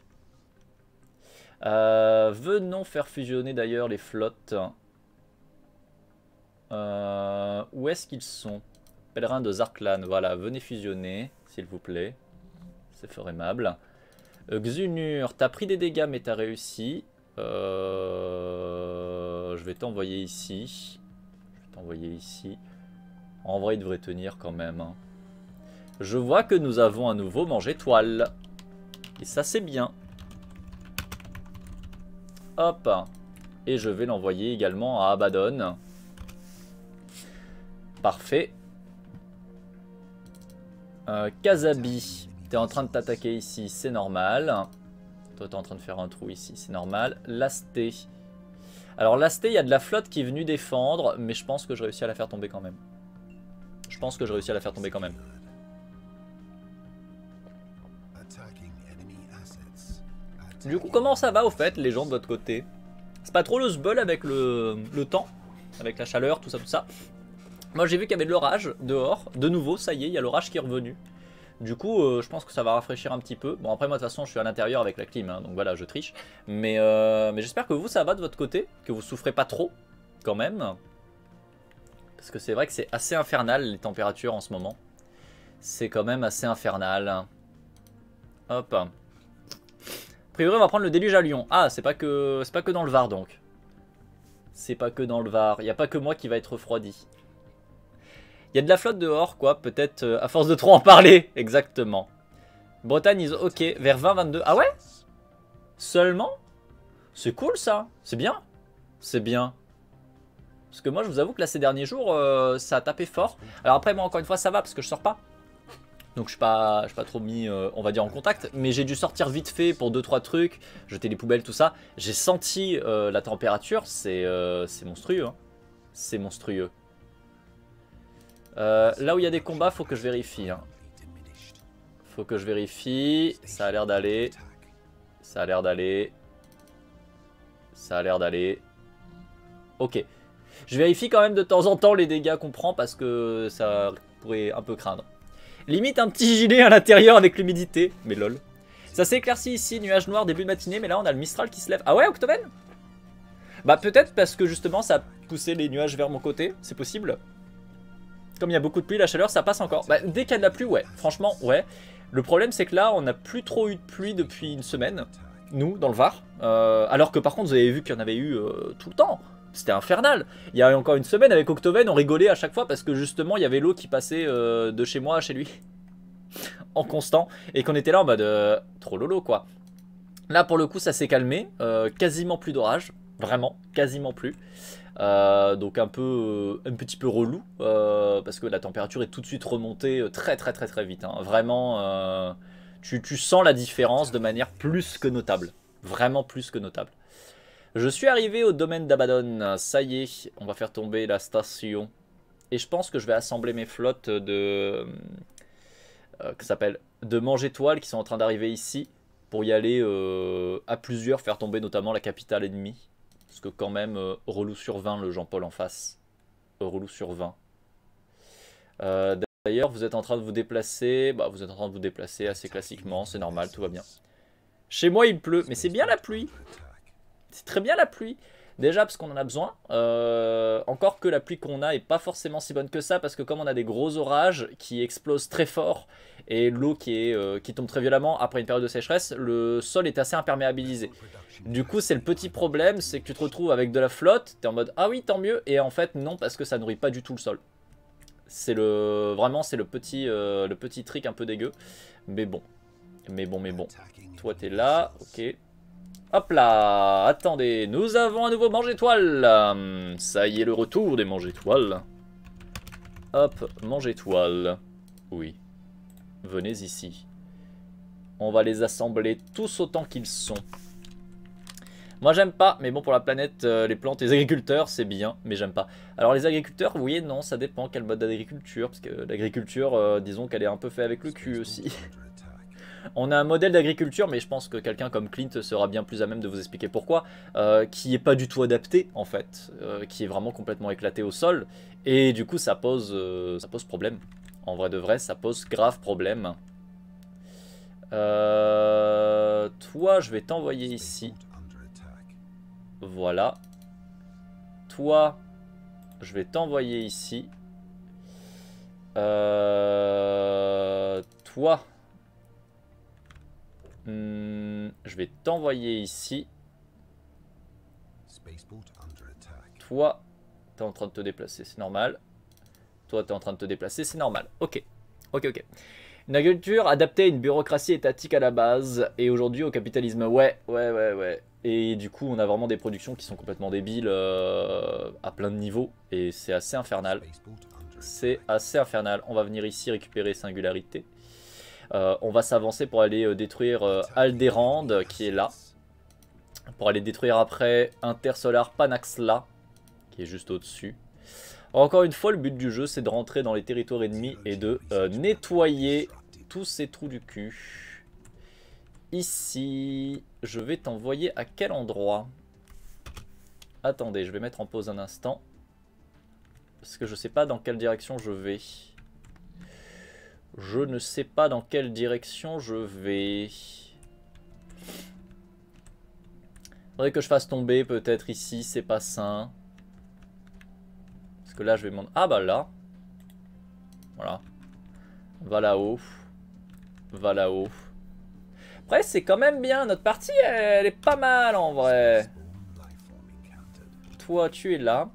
Venons faire fusionner d'ailleurs les flottes. Où est-ce qu'ils sont? Pèlerins de Zarklan, voilà, venez fusionner, s'il vous plaît. C'est fort aimable. Xunur, t'as pris des dégâts mais t'as réussi. Je vais t'envoyer ici. En vrai, il devrait tenir quand même. Hein. Je vois que nous avons un nouveau mange-étoile. Et ça, c'est bien. Hop. Et je vais l'envoyer également à Abaddon. Parfait. Kazabi, t'es en train de t'attaquer ici, c'est normal. Toi, t'es en train de faire un trou ici, c'est normal. Lasté. Alors, Lasté, il y a de la flotte qui est venue défendre, mais je pense que je réussis à la faire tomber quand même. Du coup, comment ça va au fait, les gens de votre côté? C'est pas trop le sbeul avec le temps, avec la chaleur, tout ça. Moi, j'ai vu qu'il y avait de l'orage dehors. De nouveau, ça y est, il y a l'orage qui est revenu. Du coup, je pense que ça va rafraîchir un petit peu. Bon, après, moi, de toute façon, je suis à l'intérieur avec la clim, hein, donc voilà, je triche. Mais j'espère que vous, ça va de votre côté, que vous souffrez pas trop, quand même. Parce que c'est vrai que c'est assez infernal, les températures en ce moment. C'est quand même assez infernal. Hop. A priori, on va prendre le déluge à Lyon. Ah, c'est pas que dans le Var, donc. C'est pas que dans le Var. Il n'y a pas que moi qui va être refroidi. Il y a de la flotte dehors, quoi. Peut-être à force de trop en parler. Exactement. Bretagne, ils... ok. Vers 20-22. Ah ouais? Seulement? C'est cool, ça. C'est bien. C'est bien. Parce que moi, je vous avoue que là, ces derniers jours, ça a tapé fort. Alors après, moi, encore une fois, ça va parce que je sors pas. Donc je suis pas trop mis, on va dire, en contact. Mais j'ai dû sortir vite fait pour 2-3 trucs. Jeter les poubelles, tout ça. J'ai senti la température. C'est monstrueux. Hein. C'est monstrueux. Là où il y a des combats, faut que je vérifie. Hein. Faut que je vérifie. Ça a l'air d'aller. Ça a l'air d'aller. Ça a l'air d'aller. Ok. Je vérifie quand même de temps en temps les dégâts qu'on prend parce que ça pourrait un peu craindre. Limite un petit gilet à l'intérieur avec l'humidité. Mais lol. Ça s'éclaircit ici, nuage noir début de matinée, mais là on a le Mistral qui se lève. Ah ouais, Octoben? Bah peut-être parce que justement ça a poussé les nuages vers mon côté, c'est possible. Comme il y a beaucoup de pluie, la chaleur ça passe encore. Bah dès qu'il y a de la pluie, ouais, franchement, ouais. Le problème c'est que là on n'a plus trop eu de pluie depuis une semaine, nous, dans le Var. Alors que par contre vous avez vu qu'il y en avait eu tout le temps. C'était infernal. Il y a encore une semaine avec Octoven, on rigolait à chaque fois parce que justement il y avait l'eau qui passait de chez moi à chez lui. En constant. Et qu'on était là en mode trop lolo quoi. Là pour le coup ça s'est calmé. Quasiment plus d'orage. Vraiment, quasiment plus. Donc un petit peu relou. Parce que la température est tout de suite remontée très vite. Hein. Vraiment, tu sens la différence de manière plus que notable. Vraiment plus que notable. Je suis arrivé au domaine d'Abaddon, ça y est, on va faire tomber la station. Et je pense que je vais assembler mes flottes de mange-étoiles qui sont en train d'arriver ici. Pour y aller à plusieurs, faire tomber notamment la capitale ennemie. Parce que quand même, relou sur 20 le Jean-Paul en face. Relou sur 20. D'ailleurs, vous êtes en train de vous déplacer. Bah, vous êtes en train de vous déplacer assez classiquement, c'est normal, tout va bien. Chez moi, il pleut, mais c'est bien la pluie. C'est très bien la pluie. Déjà parce qu'on en a besoin. Encore que la pluie qu'on a est pas forcément si bonne que ça, parce que comme on a des gros orages qui explosent très fort et l'eau qui tombe très violemment après une période de sécheresse, le sol est assez imperméabilisé. Du coup, c'est le petit problème, c'est que tu te retrouves avec de la flotte, tu es en mode ah oui, tant mieux, et en fait non, parce que ça nourrit pas du tout le sol. C'est vraiment c'est le petit trick un peu dégueu, mais bon. Mais bon. Toi, t'es là, ok. Hop là, attendez, nous avons un nouveau mange-étoile. Ça y est, le retour des mange-étoiles. Hop, mange-étoile. Oui, venez ici. On va les assembler tous autant qu'ils sont. Moi j'aime pas, mais bon, pour la planète, les plantes et les agriculteurs c'est bien, mais j'aime pas. Alors les agriculteurs, oui et non, ça dépend quel mode d'agriculture, parce que l'agriculture, disons qu'elle est un peu faite avec le cul aussi. On a un modèle d'agriculture, mais je pense que quelqu'un comme Clint sera bien plus à même de vous expliquer pourquoi, qui n'est pas du tout adapté en fait, qui est vraiment complètement éclaté au sol, et du coup ça pose problème. En vrai de vrai, ça pose grave problème. Toi, je vais t'envoyer ici. Voilà. Toi, je vais t'envoyer ici. Toi... je vais t'envoyer ici. Toi, t'es en train de te déplacer, c'est normal. Toi, t'es en train de te déplacer, c'est normal. Ok. Une agriculture adaptée à une bureaucratie étatique à la base et aujourd'hui au capitalisme. Ouais. Et du coup, on a vraiment des productions qui sont complètement débiles à plein de niveaux et c'est assez infernal. C'est assez infernal. On va venir ici récupérer Singularité. On va s'avancer pour aller détruire Alderand qui est là. Pour aller détruire après Intersolar Panaxla qui est juste au-dessus. Encore une fois, le but du jeu c'est de rentrer dans les territoires ennemis et de nettoyer tous ces trous du cul. Ici, je vais t'envoyer à quel endroit? Attendez, je vais mettre en pause un instant. Parce que je sais pas dans quelle direction je vais. Je ne sais pas dans quelle direction je vais. Faudrait que je fasse tomber peut-être ici, c'est pas sain. Parce que là je vais m'en... Ah bah là. Voilà. Va là-haut. Va là-haut. Après c'est quand même bien, notre partie elle est pas mal en vrai. Toi tu es là.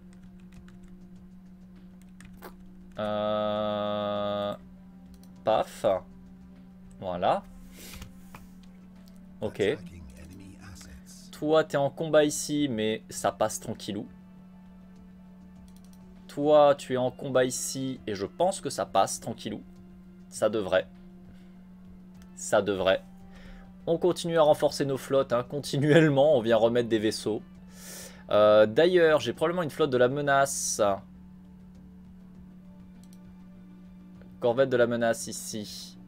Paf. Voilà. Ok. Toi, t'es en combat ici, mais ça passe tranquillou. Toi, tu es en combat ici, et je pense que ça passe tranquillou. Ça devrait. Ça devrait. On continue à renforcer nos flottes, hein, continuellement. On vient remettre des vaisseaux. D'ailleurs, j'ai probablement une flotte de la menace. Corvette de la menace ici.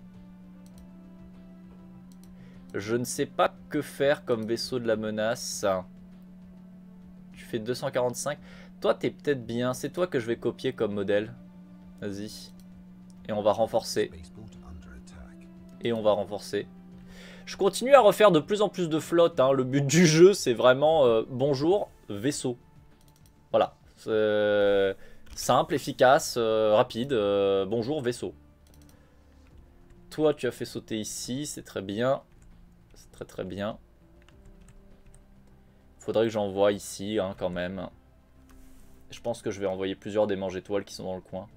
Je ne sais pas que faire comme vaisseau de la menace. Tu fais 245. Toi, t'es peut-être bien. C'est toi que je vais copier comme modèle. Vas-y. Et on va renforcer. Et on va renforcer. Je continue à refaire de plus en plus de flottes. Hein. Le but du jeu, c'est vraiment bonjour, vaisseau. Voilà. Simple, efficace, rapide. Bonjour, vaisseau. Toi, tu as fait sauter ici. C'est très bien. C'est très très bien. Faudrait que j'envoie ici hein, quand même. Je pense que je vais envoyer plusieurs des mange-étoiles qui sont dans le coin.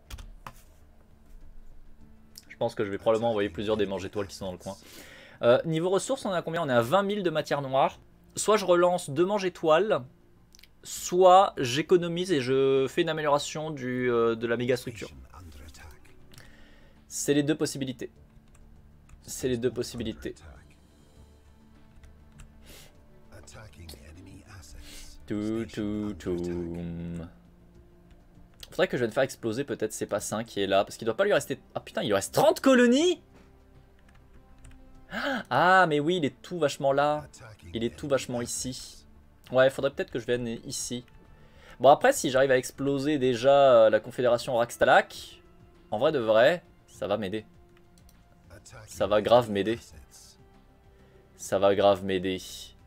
Je pense que je vais probablement envoyer plusieurs des mange-étoiles qui sont dans le coin. Niveau ressources, on est à combien? On est à 20 000 de matière noire. Soit je relance 2 mange-étoiles, soit j'économise et je fais une amélioration de la méga structure. C'est les deux possibilités. C'est les deux possibilités. Faudrait que je vienne faire exploser peut-être c'est pas 5 qui est là. Parce qu'il doit pas lui rester... Ah putain, il lui reste 30 colonies. Ah mais oui, il est tout vachement là. Il est tout vachement ici. Ouais, faudrait peut-être que je vienne ici. Bon après, si j'arrive à exploser déjà la confédération Rakstalak, En vrai de vrai, ça va m'aider. Ça va grave m'aider. Ça va grave m'aider.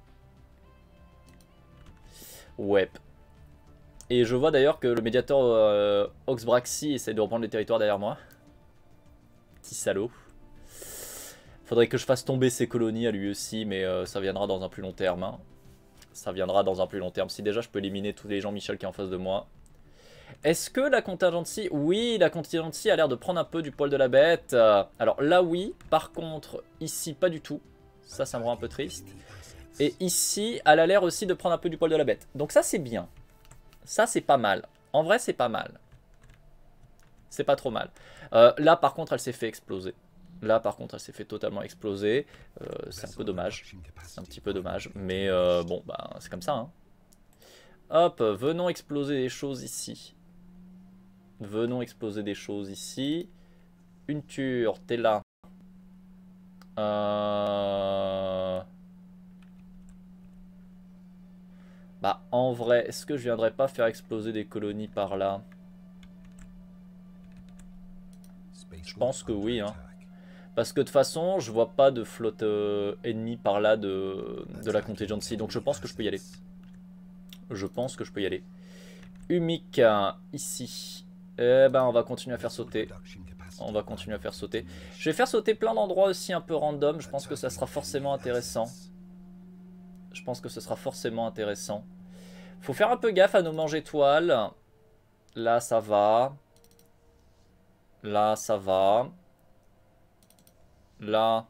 Ouais. Et je vois d'ailleurs que le médiateur Oxbraxi essaie de reprendre les territoires derrière moi. Petit salaud. Faudrait que je fasse tomber ses colonies à lui aussi, mais ça viendra dans un plus long terme. Hein. Ça viendra dans un plus long terme. Si déjà je peux éliminer tous les Jean-Michel qui est en face de moi. Est-ce que la contingency... Oui, la contingency a l'air de prendre un peu du poil de la bête. Alors là, oui. Par contre, ici, pas du tout. Ça me rend un peu triste. Et ici, elle a l'air aussi de prendre un peu du poil de la bête. Donc ça, c'est bien. Ça, c'est pas mal. En vrai, c'est pas mal. C'est pas trop mal. Là, par contre, elle s'est fait exploser. Là, par contre, elle s'est fait totalement exploser. C'est un peu dommage. C'est un petit peu dommage. Mais bon, bah, c'est comme ça. Hein. Hop, venons exploser des choses ici. Venons exploser des choses ici. Une ture, t'es là. Bah, en vrai, est-ce que je viendrais pas faire exploser des colonies par là? Je pense que oui, hein. Parce que de toute façon, je vois pas de flotte ennemie par là de la contingency. Donc je pense que je peux y aller. Je pense que je peux y aller. Humic, ici. Eh ben, on va continuer à faire sauter. On va continuer à faire sauter. Je vais faire sauter plein d'endroits aussi un peu random. Je pense que ça sera forcément intéressant. Je pense que ce sera forcément intéressant. Faut faire un peu gaffe à nos mange-étoiles. Là, ça va. Là, ça va. Là,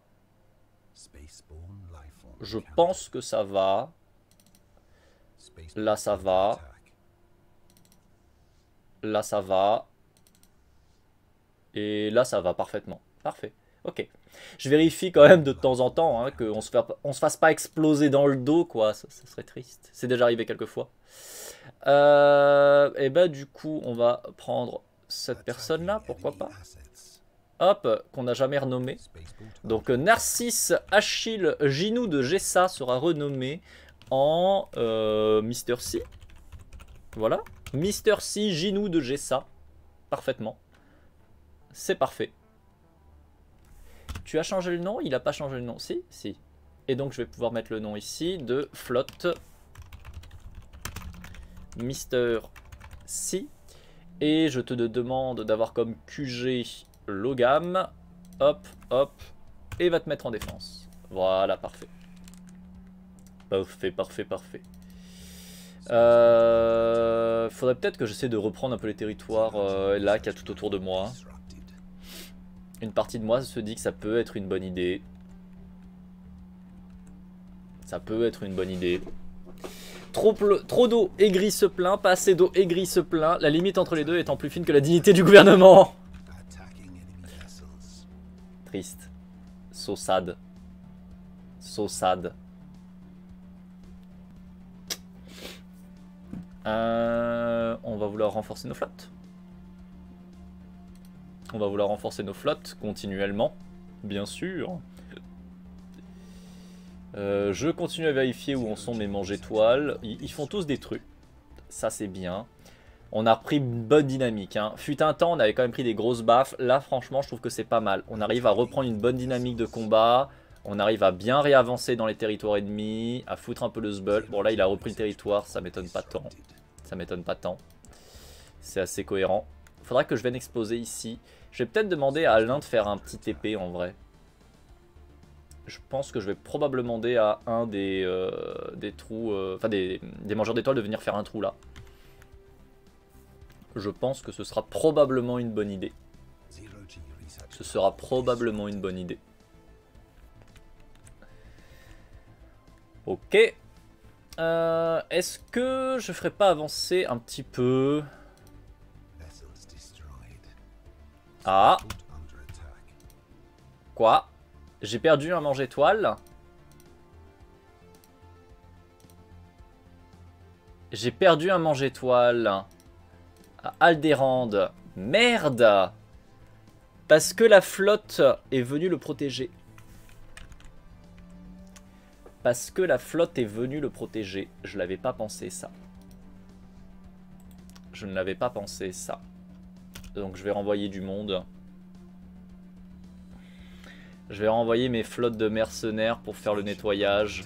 je pense que ça va. Là, ça va. Là, ça va. Et là, ça va parfaitement. Parfait. Ok. Je vérifie quand même de temps en temps hein, qu'on se fasse pas exploser dans le dos, quoi. Ça serait triste. C'est déjà arrivé quelques fois. Et bah, du coup, on va prendre cette personne-là, pourquoi pas. Hop, qu'on n'a jamais renommé. Donc Narcisse Achille Ginou de Gessa sera renommé en Mister C. Voilà. Mister C Ginou de Gessa. Parfaitement. C'est parfait. Tu as changé le nom? Il n'a pas changé le nom. Si? Si. Et donc je vais pouvoir mettre le nom ici de flotte Mister C. Et je te demande d'avoir comme QG Logam. Hop, hop. Et va te mettre en défense. Voilà, parfait. Parfait, parfait, parfait. Faudrait peut-être que j'essaie de reprendre un peu les territoires là qu'il y a tout autour de moi. Une partie de moi se dit que ça peut être une bonne idée. Ça peut être une bonne idée. Trop d'eau aigrie se plaint, pas assez d'eau aigrie se plaint. La limite entre les deux étant plus fine que la dignité du gouvernement. Triste. So sad. So sad. On va vouloir renforcer nos flottes. On va vouloir renforcer nos flottes continuellement. Bien sûr. Je continue à vérifier où en sont mes mange-étoiles. Ils font tous des trucs. Ça c'est bien. On a repris une bonne dynamique. Hein. Fut un temps, on avait quand même pris des grosses baffes. Là, franchement, je trouve que c'est pas mal. On arrive à reprendre une bonne dynamique de combat. On arrive à bien réavancer dans les territoires ennemis. À foutre un peu le sbull. Bon, là, il a repris le territoire. Ça m'étonne pas tant. Ça m'étonne pas tant. C'est assez cohérent. Faudra que je vienne exploser ici. Je vais peut-être demander à Alain de faire un petit TP en vrai. Je pense que je vais probablement demander à un des trous, enfin des mangeurs d'étoiles de venir faire un trou là. Je pense que ce sera probablement une bonne idée. Ce sera probablement une bonne idée. Ok. Est-ce que je ferais pas avancer un petit peu? Ah. Quoi? J'ai perdu un mange-étoile. J'ai perdu un mange-étoile. À Aldérand. Merde! Parce que la flotte est venue le protéger. Parce que la flotte est venue le protéger. Je l'avais pas pensé ça. Je ne l'avais pas pensé ça. Donc je vais renvoyer du monde. Je vais renvoyer mes flottes de mercenaires pour faire le nettoyage.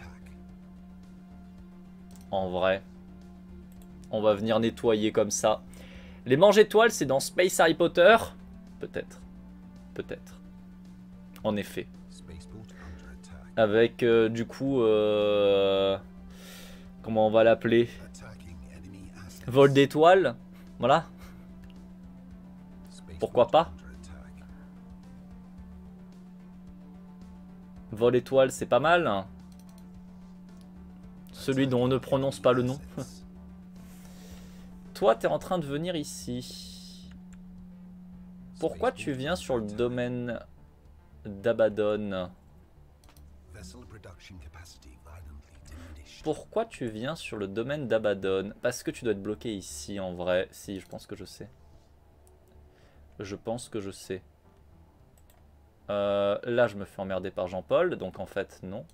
En vrai. On va venir nettoyer comme ça. Les mange-étoiles, c'est dans Space Harry Potter? Peut-être. Peut-être. En effet. Avec du coup... comment on va l'appeler? Vol d'étoiles. Voilà. Pourquoi pas? Vol étoile, c'est pas mal. Celui dont on ne prononce pas le nom. Toi, t'es en train de venir ici. Pourquoi tu viens sur le domaine d'Abaddon? Pourquoi tu viens sur le domaine d'Abaddon? Parce que tu dois être bloqué ici en vrai. Si, je pense que je sais. Je pense que je sais. Là, je me fais emmerder par Jean-Paul. Donc en fait, non.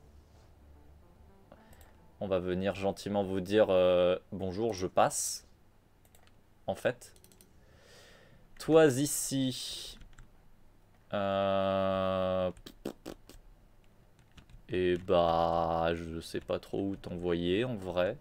On va venir gentiment vous dire bonjour, je passe. En fait. Toi ici. Et bah, je sais pas trop où t'envoyer en vrai.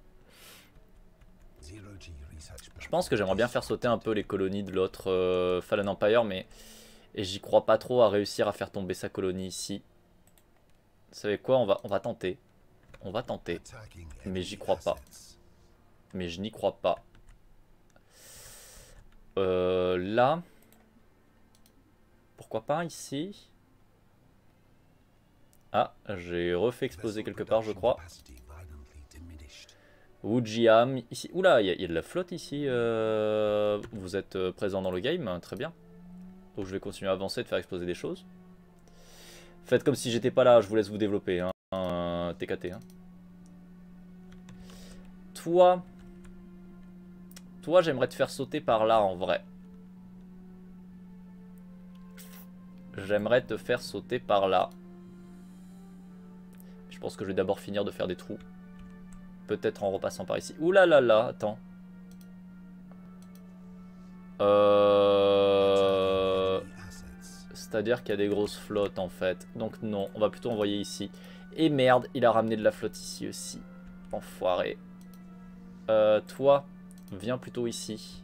Je pense que j'aimerais bien faire sauter un peu les colonies de l'autre Fallen Empire, mais j'y crois pas trop à réussir à faire tomber sa colonie ici. Vous savez quoi, on va tenter. On va tenter. Mais j'y crois pas. Mais je n'y crois pas. Là. Pourquoi pas ici? Ah, j'ai refait exploser quelque part, je crois. Wujiam, ici. Oula, il y a de la flotte ici. Vous êtes présent dans le game, très bien. Donc je vais continuer à avancer, de faire exploser des choses. Faites comme si j'étais pas là, je vous laisse vous développer. Hein. TKT. Hein. Toi, j'aimerais te faire sauter par là en vrai. J'aimerais te faire sauter par là. Je pense que je vais d'abord finir de faire des trous. Peut-être en repassant par ici. Ouh là là là, attends. C'est-à-dire qu'il y a des grosses flottes en fait. Donc non, on va plutôt envoyer ici. Et merde, il a ramené de la flotte ici aussi. Enfoiré. Toi, viens plutôt ici.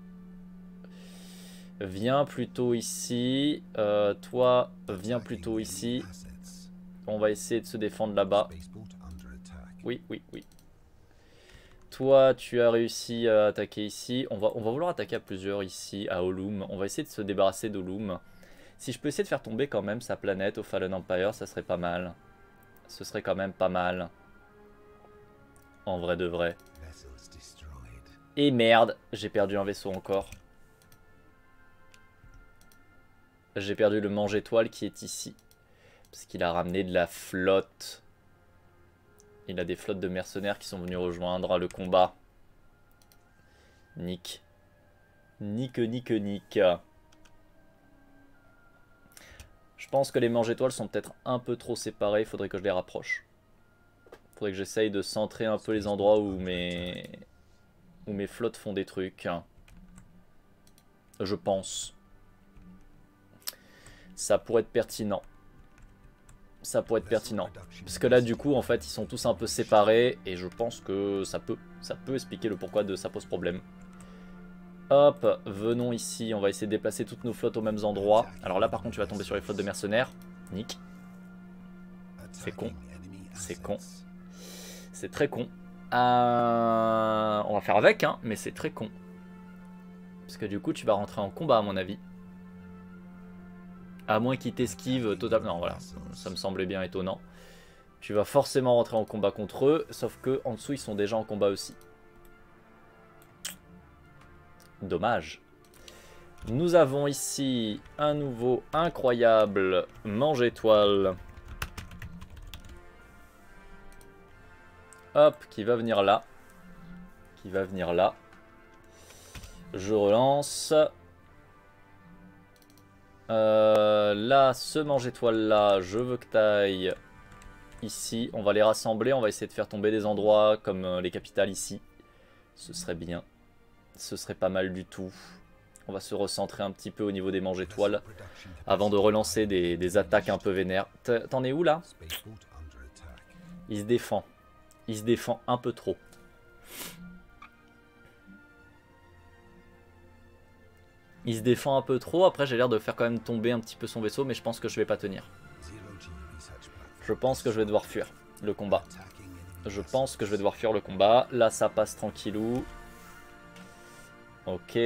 Viens plutôt ici. Toi, viens plutôt ici. On va essayer de se défendre là-bas. Oui, oui, oui. Toi, tu as réussi à attaquer ici. On va vouloir attaquer à plusieurs ici, à Olum. On va essayer de se débarrasser d'Olum. Si je peux essayer de faire tomber quand même sa planète au Fallen Empire, ça serait pas mal. Ce serait quand même pas mal. En vrai de vrai. Et merde, j'ai perdu un vaisseau encore. J'ai perdu le mange-étoile qui est ici. Parce qu'il a ramené de la flotte. Il a des flottes de mercenaires qui sont venus rejoindre le combat. Nick. Nick. Je pense que les mange-étoiles sont peut-être un peu trop séparés. Il faudrait que je les rapproche. Il faudrait que j'essaye de centrer un peu les endroits où mes flottes font des trucs. Je pense. Ça pourrait être pertinent. Ça pourrait être pertinent. Parce que là, du coup, en fait, ils sont tous un peu séparés. Et je pense que ça peut expliquer le pourquoi de ça pose problème. Hop, venons ici. On va essayer de déplacer toutes nos flottes aux mêmes endroits. Alors là, par contre, tu vas tomber sur les flottes de mercenaires. Nick. C'est con. C'est con. C'est très con. On va faire avec, hein, mais c'est très con. Parce que du coup, tu vas rentrer en combat, à mon avis. À moins qu'il t'esquive totalement. Non, voilà, ça me semblait bien étonnant. Tu vas forcément rentrer en combat contre eux, sauf que en dessous, ils sont déjà en combat aussi. Dommage. Nous avons ici un nouveau incroyable mange-étoile. Hop, qui va venir là. Qui va venir là. Je relance. Là, ce mange-étoile là, je veux que tu ailles ici. On va les rassembler, on va essayer de faire tomber des endroits comme les capitales ici. Ce serait bien. Ce serait pas mal du tout. On va se recentrer un petit peu au niveau des manches étoiles avant de relancer des attaques un peu vénères. T'en es où là? Il se défend. Il se défend un peu trop. Il se défend un peu trop. Après, j'ai l'air de faire quand même tomber un petit peu son vaisseau, mais je pense que je vais pas tenir. Je pense que je vais devoir fuir le combat. Je pense que je vais devoir fuir le combat. Là, ça passe tranquillou. Ok.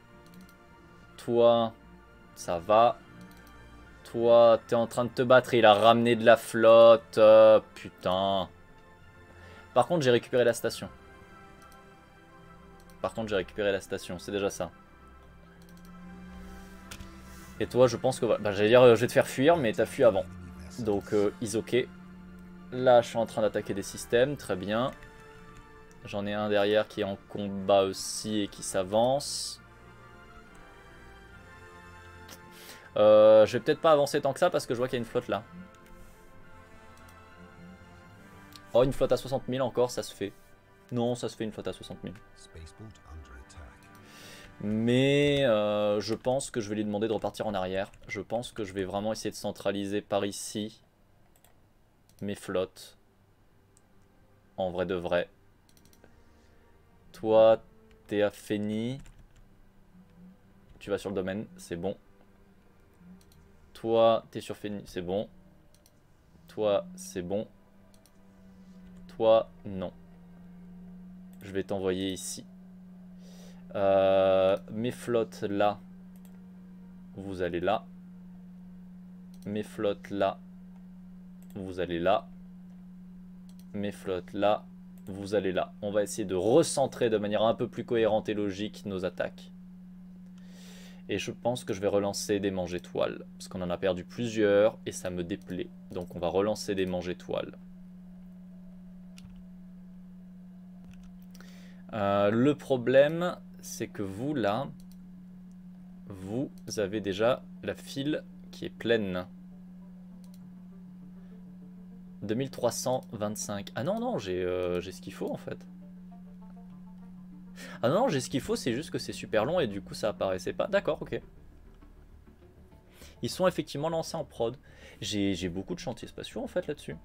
Toi, ça va. Toi, t'es en train de te battre. Il a ramené de la flotte. Putain. Par contre, j'ai récupéré la station. C'est déjà ça. Et toi, je pense que... Bah, j'allais dire, je vais te faire fuir, mais t'as fui avant. Donc, is ok. Là, je suis en train d'attaquer des systèmes. Très bien. J'en ai un derrière qui est en combat aussi et qui s'avance. Je vais peut-être pas avancer tant que ça parce que je vois qu'il y a une flotte là. Oh, une flotte à 60 000 encore, ça se fait. Non, ça se fait une flotte à 60 000. Mais je pense que je vais lui demander de repartir en arrière. Je pense que je vais vraiment essayer de centraliser par ici mes flottes. En vrai de vrai. Toi, t'es à Féni. Tu vas sur le domaine, c'est bon. Toi, t'es sur Féni, c'est bon. Toi, c'est bon. Toi, non. Je vais t'envoyer ici. Mes flottes là. Vous allez là. Mes flottes là. Vous allez là. Mes flottes là. Vous allez là. On va essayer de recentrer de manière un peu plus cohérente et logique nos attaques. Et je pense que je vais relancer des manches étoiles. Parce qu'on en a perdu plusieurs et ça me déplaît. Donc on va relancer des manches étoiles. Le problème, c'est que vous là, vous avez déjà la file qui est pleine. 2325. Ah non, non, j'ai ce qu'il faut en fait. Ah non, j'ai ce qu'il faut, c'est juste que c'est super long et du coup ça apparaissait pas. D'accord, ok. Ils sont effectivement lancés en prod. J'ai beaucoup de chantiers spatiaux en fait là-dessus.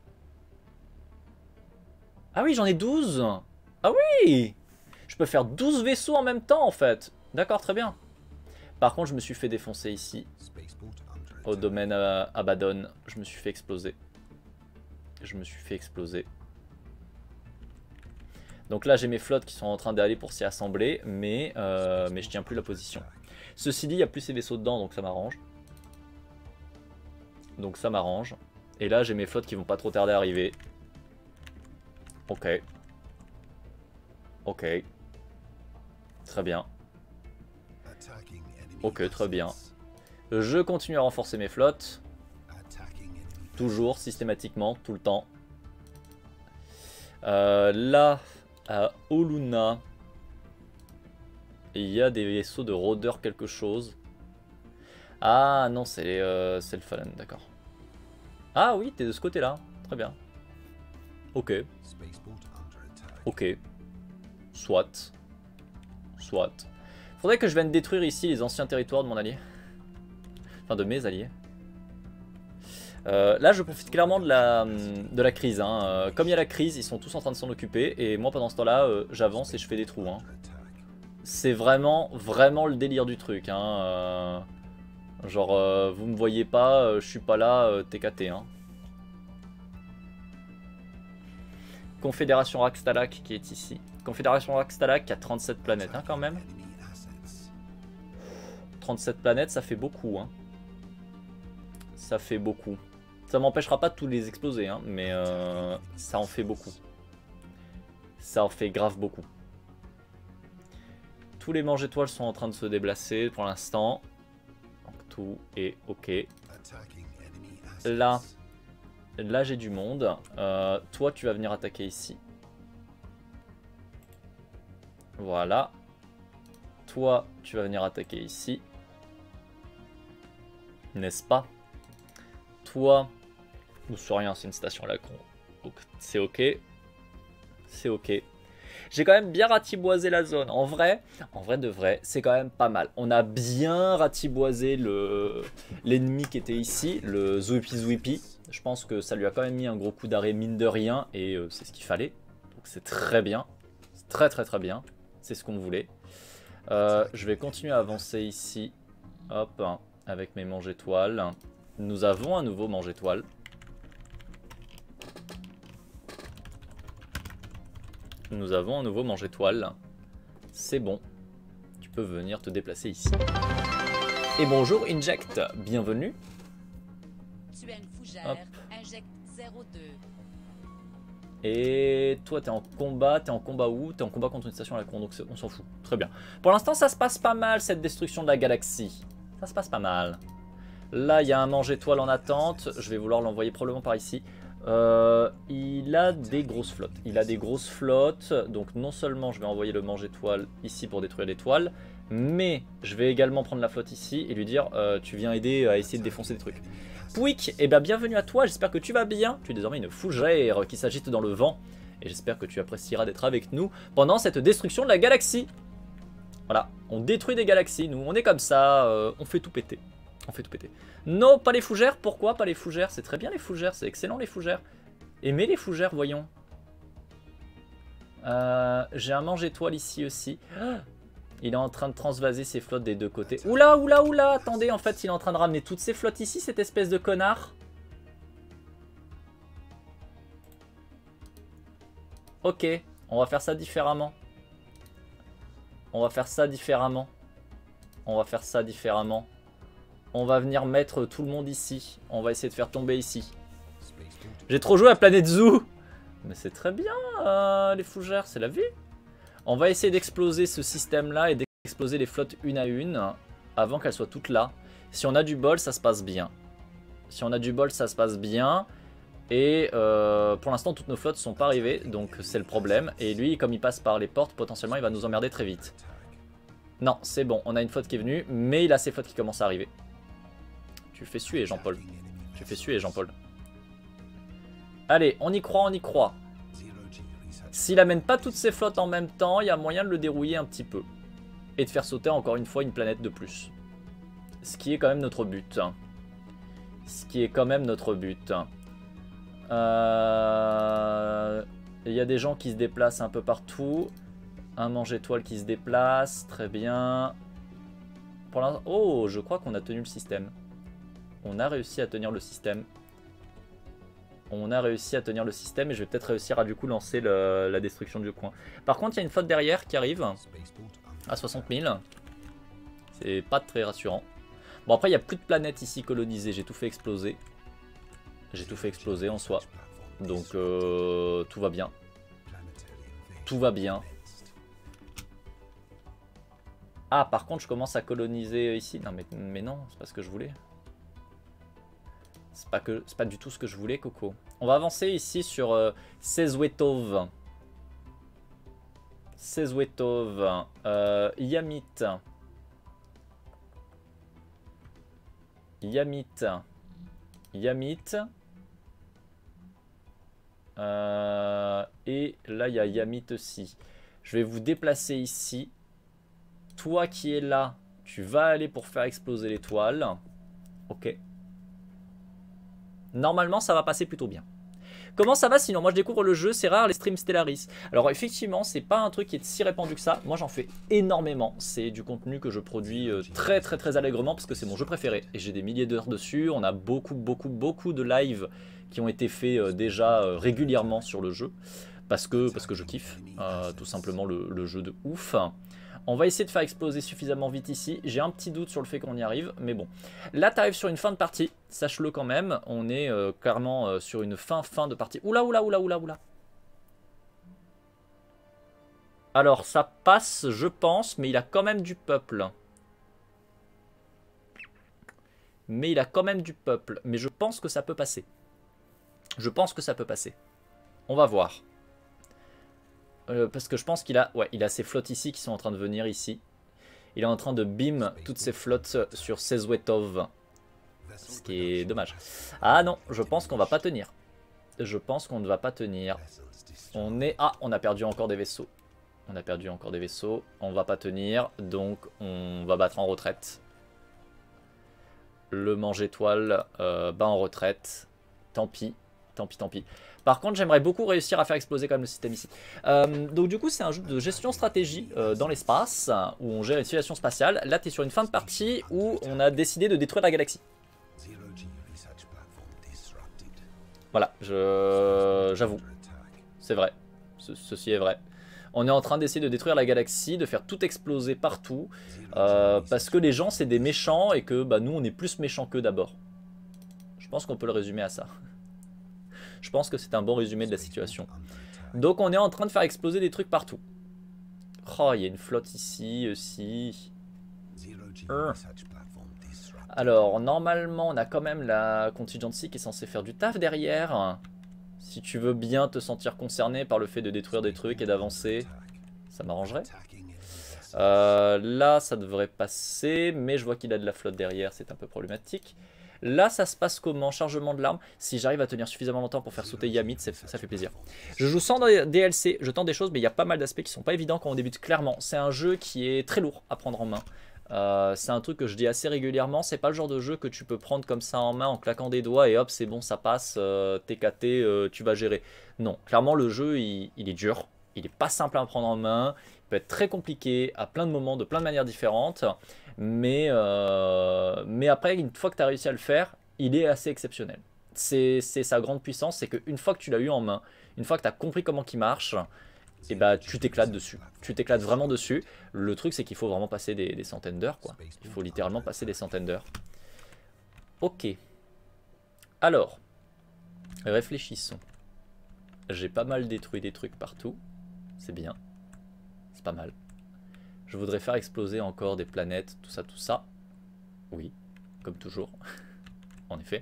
Ah oui, j'en ai 12. Ah oui, je peux faire 12 vaisseaux en même temps en fait. D'accord, très bien. Par contre, je me suis fait défoncer ici. Au domaine Abaddon, je me suis fait exploser. Donc là, j'ai mes flottes qui sont en train d'aller pour s'y assembler, mais je tiens plus la position. Ceci dit, il n'y a plus ces vaisseaux dedans, donc ça m'arrange. Et là, j'ai mes flottes qui vont pas trop tarder à arriver. Ok. Ok. Très bien. Ok, très bien. Je continue à renforcer mes flottes. Toujours, systématiquement, tout le temps. Là, à Oluna, il y a des vaisseaux de rôdeurs quelque chose. Ah non, c'est le Fallen, d'accord. Ah oui, t'es de ce côté-là. Très bien. Ok. Ok. Soit. Faudrait que je vienne détruire ici les anciens territoires de mon allié. Enfin, de mes alliés. Là, je profite clairement de la crise. Hein. Comme il y a la crise, ils sont tous en train de s'en occuper. Et moi, pendant ce temps-là, j'avance et je fais des trous. Hein. C'est vraiment le délire du truc. Hein. Genre, vous me voyez pas, je suis pas là, TKT. Hein. Confédération Rakstalak qui est ici. Confédération Rakstalak qui a 37 planètes hein, quand même. 37 planètes, ça fait beaucoup. Hein. Ça fait beaucoup. Ça m'empêchera pas de tous les exploser, hein, mais ça en fait beaucoup. Ça en fait grave beaucoup. Tous les manches étoiles sont en train de se déplacer pour l'instant. Tout est ok. Là j'ai du monde. Toi, tu vas venir attaquer ici. Voilà. Toi, tu vas venir attaquer ici. N'est-ce pas? Toi, ou sur rien, c'est une station à la con. Donc c'est ok. C'est ok. J'ai quand même bien ratiboisé la zone. En vrai de vrai, c'est quand même pas mal. On a bien ratiboisé l'ennemi qui était ici, le Zwippy Zwippy. Je pense que ça lui a quand même mis un gros coup d'arrêt mine de rien et c'est ce qu'il fallait. Donc c'est très bien. C'est très bien. C'est ce qu'on voulait. Je vais continuer à avancer ici. Hop, hein, avec mes mange-étoiles. Nous avons un nouveau mange-étoile. Nous avons un nouveau mange-étoile. C'est bon. Tu peux venir te déplacer ici. Et bonjour Inject, bienvenue. Tu as une fougère, injecte 02. Et toi t'es en combat où? T'es en combat contre une station à la con, donc on s'en fout. Très bien. Pour l'instant ça se passe pas mal cette destruction de la galaxie. Ça se passe pas mal. Là il y a un mange-étoile en attente. Je vais vouloir l'envoyer probablement par ici. Il a des grosses flottes. Il a des grosses flottes. Donc non seulement je vais envoyer le mange-étoile ici pour détruire l'étoile, mais je vais également prendre la flotte ici et lui dire tu viens aider à essayer de défoncer des trucs. Pouic, eh bien bienvenue à toi, j'espère que tu vas bien. Tu es désormais une fougère qui s'agite dans le vent. Et j'espère que tu apprécieras d'être avec nous pendant cette destruction de la galaxie. Voilà, on détruit des galaxies, nous, on est comme ça, on fait tout péter. On fait tout péter. Non, pas les fougères, pourquoi pas les fougères? C'est très bien les fougères, c'est excellent les fougères. Aimez les fougères, voyons. J'ai un mange-étoile ici aussi. Il est en train de transvaser ses flottes des deux côtés. Oula, oula, oula, attendez, en fait, il est en train de ramener toutes ses flottes ici, cette espèce de connard. Ok, on va faire ça différemment. On va faire ça différemment. On va faire ça différemment. On va venir mettre tout le monde ici. On va essayer de faire tomber ici. J'ai trop joué à Planète Zoo. Mais c'est très bien, les fougères, c'est la vie. On va essayer d'exploser ce système-là et d'exploser les flottes une à une avant qu'elles soient toutes là. Si on a du bol, ça se passe bien. Si on a du bol, ça se passe bien. Et pour l'instant, toutes nos flottes ne sont pas arrivées, donc c'est le problème. Et lui, comme il passe par les portes, potentiellement, il va nous emmerder très vite. Non, c'est bon, on a une flotte qui est venue, mais il a ses flottes qui commencent à arriver. Tu fais suer, Jean-Paul. Tu fais suer, Jean-Paul. Allez, on y croit, on y croit. S'il amène pas toutes ses flottes en même temps, il y a moyen de le dérouiller un petit peu. Et de faire sauter encore une fois une planète de plus. Ce qui est quand même notre but. Ce qui est quand même notre but. Il y a des gens qui se déplacent un peu partout. Un mange-étoile qui se déplace. Très bien. Pour l'instant... Oh, je crois qu'on a tenu le système. On a réussi à tenir le système. On a réussi à tenir le système et je vais peut-être réussir à du coup lancer la destruction du coin. Par contre, il y a une flotte derrière qui arrive à 60 000. C'est pas très rassurant. Bon, après, il n'y a plus de planètes ici colonisées. J'ai tout fait exploser. J'ai tout fait exploser en soi. Donc, tout va bien. Tout va bien. Ah, par contre, je commence à coloniser ici. Non, mais non, c'est pas ce que je voulais. C'est pas du tout ce que je voulais, Coco. On va avancer ici sur Sezwetov. Sezwetov. Yamit. Yamit. Yamit. Et là, il y a Yamit aussi. Je vais vous déplacer ici. Toi qui es là, tu vas aller pour faire exploser l'étoile. Ok. Normalement, ça va passer plutôt bien. Comment ça va sinon? Moi, je découvre le jeu, c'est rare les streams Stellaris. Alors effectivement, c'est pas un truc qui est si répandu que ça. Moi, j'en fais énormément. C'est du contenu que je produis très allègrement parce que c'est mon jeu préféré. Et j'ai des milliers d'heures dessus. On a beaucoup de lives qui ont été faits déjà régulièrement sur le jeu. Parce que je kiffe tout simplement le jeu de ouf. On va essayer de faire exploser suffisamment vite ici. J'ai un petit doute sur le fait qu'on y arrive, mais bon. Là, tu arrives sur une fin de partie, sache-le quand même. On est clairement sur une fin de partie. Oula. Alors, ça passe, je pense, mais il a quand même du peuple. Mais je pense que ça peut passer. On va voir. Parce que je pense qu'il a, il a ses flottes ici qui sont en train de venir ici. Il est en train de beam toutes ses flottes sur Sezwetov. Ce qui est dommage. Ah non, je pense qu'on va pas tenir. Je pense qu'on ne va pas tenir. On est... Ah, on a perdu encore des vaisseaux. On a perdu encore des vaisseaux. On va pas tenir, donc on va battre en retraite. Le mange étoile bat en retraite. Tant pis, tant pis, tant pis. Par contre, j'aimerais beaucoup réussir à faire exploser quand même le système ici. Donc du coup, c'est un jeu de gestion stratégie dans l'espace, où on gère une situation spatiale. Là, tu es sur une fin de partie où on a décidé de détruire la galaxie. Voilà, j'avoue, c'est vrai, ceci est vrai. On est en train d'essayer de détruire la galaxie, de faire tout exploser partout, parce que les gens c'est des méchants et que bah, nous on est plus méchants qu'eux d'abord. Je pense qu'on peut le résumer à ça. Je pense que c'est un bon résumé de la situation. Donc on est en train de faire exploser des trucs partout. Oh, il y a une flotte ici aussi. Alors, normalement, on a quand même la contingency qui est censée faire du taf derrière. Si tu veux bien te sentir concerné par le fait de détruire des trucs et d'avancer, ça m'arrangerait. Là, ça devrait passer, mais je vois qu'il a de la flotte derrière, c'est un peu problématique. Là, ça se passe comment? Chargement de l'arme. Si j'arrive à tenir suffisamment longtemps pour faire sauter Yamit, ça fait plaisir. Je joue sans DLC, je tente des choses, mais il y a pas mal d'aspects qui sont pas évidents quand on débute clairement. C'est un jeu qui est très lourd à prendre en main. C'est un truc que je dis assez régulièrement, c'est pas le genre de jeu que tu peux prendre comme ça en main en claquant des doigts et hop c'est bon ça passe, t'es caté, tu vas gérer. Non, clairement le jeu il est dur, il est pas simple à prendre en main, il peut être très compliqué à plein de moments, de plein de manières différentes, mais après une fois que tu as réussi à le faire, il est assez exceptionnel. C'est sa grande puissance, c'est qu'une fois que tu l'as eu en main, une fois que tu as compris comment il marche, et bah tu t'éclates dessus. Tu t'éclates vraiment dessus. Le truc c'est qu'il faut vraiment passer des centaines d'heures quoi. Il faut littéralement passer des centaines d'heures. Ok. Alors, réfléchissons. J'ai pas mal détruit des trucs partout. C'est bien. C'est pas mal. Je voudrais faire exploser encore des planètes, tout ça, tout ça. Oui, comme toujours. En effet.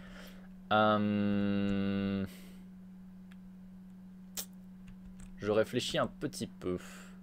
Je réfléchis un petit peu.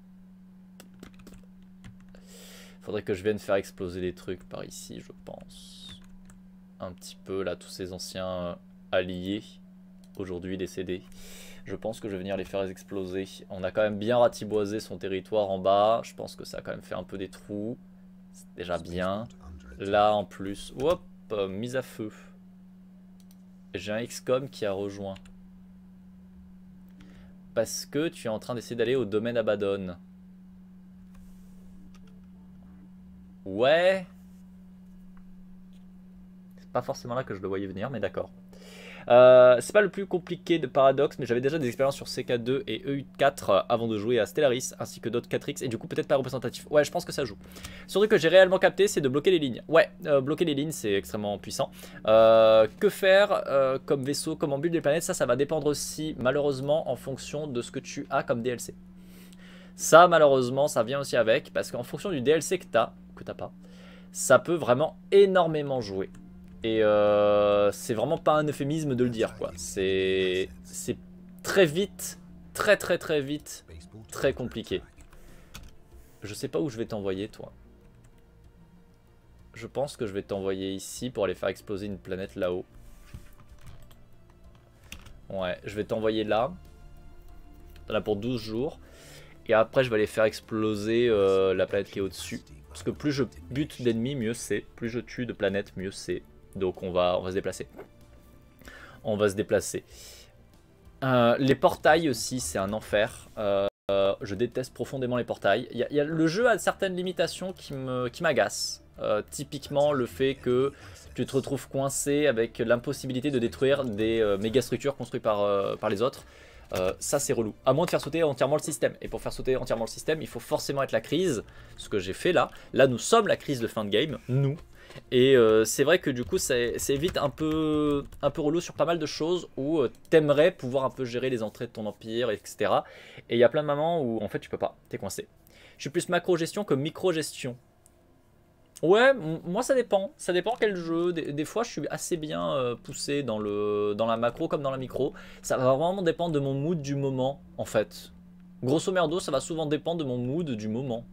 Faudrait que je vienne faire exploser des trucs par ici, je pense. Un petit peu, là, tous ces anciens alliés, aujourd'hui décédés. Je pense que je vais venir les faire exploser. On a quand même bien ratiboisé son territoire en bas. Je pense que ça a quand même fait un peu des trous. C'est déjà bien. Là, en plus, hop, mise à feu. J'ai un XCOM qui a rejoint. Parce que tu es en train d'essayer d'aller au domaine Abaddon. Ouais. C'est pas forcément là que je le voyais venir, mais d'accord. C'est pas le plus compliqué de Paradox, mais j'avais déjà des expériences sur CK2 et EU4 avant de jouer à Stellaris, ainsi que d'autres 4X, et du coup peut-être pas représentatif. Ouais, je pense que ça joue. Surtout que j'ai réellement capté, c'est de bloquer les lignes. Ouais, bloquer les lignes, c'est extrêmement puissant. Que faire comme vaisseau, comme build des planètes, ça va dépendre aussi, malheureusement, en fonction de ce que tu as comme DLC. Ça, malheureusement, ça vient aussi avec, parce qu'en fonction du DLC que t'as pas, ça peut vraiment énormément jouer. Et c'est vraiment pas un euphémisme de le dire quoi. C'est très vite, très vite, très compliqué. Je sais pas où je vais t'envoyer toi. Je pense que je vais t'envoyer ici pour aller faire exploser une planète là-haut. Ouais, je vais t'envoyer là. Là pour 12 jours. Et après je vais aller faire exploser la planète qui est au-dessus. Parce que plus je bute d'ennemis, mieux c'est. Plus je tue de planètes, mieux c'est. Donc on va se déplacer. On va se déplacer. Les portails aussi, c'est un enfer. Je déteste profondément les portails. Le jeu a certaines limitations qui m'agacent. Typiquement le fait que tu te retrouves coincé avec l'impossibilité de détruire des méga structures construites par les autres. Ça c'est relou. À moins de faire sauter entièrement le système. Et pour faire sauter entièrement le système, il faut forcément être la crise. Ce que j'ai fait là. Là nous sommes la crise de fin de game. Nous. Et c'est vrai que du coup c'est vite un peu relou sur pas mal de choses où t'aimerais pouvoir un peu gérer les entrées de ton empire, etc. Et il y a plein de moments où en fait tu peux pas, t'es coincé. Je suis plus macro-gestion que micro-gestion. Ouais, moi ça dépend quel jeu. Des fois je suis assez bien poussé dans la macro comme dans la micro. Ça va vraiment dépendre de mon mood du moment en fait. Grosso merdo ça va souvent dépendre de mon mood du moment.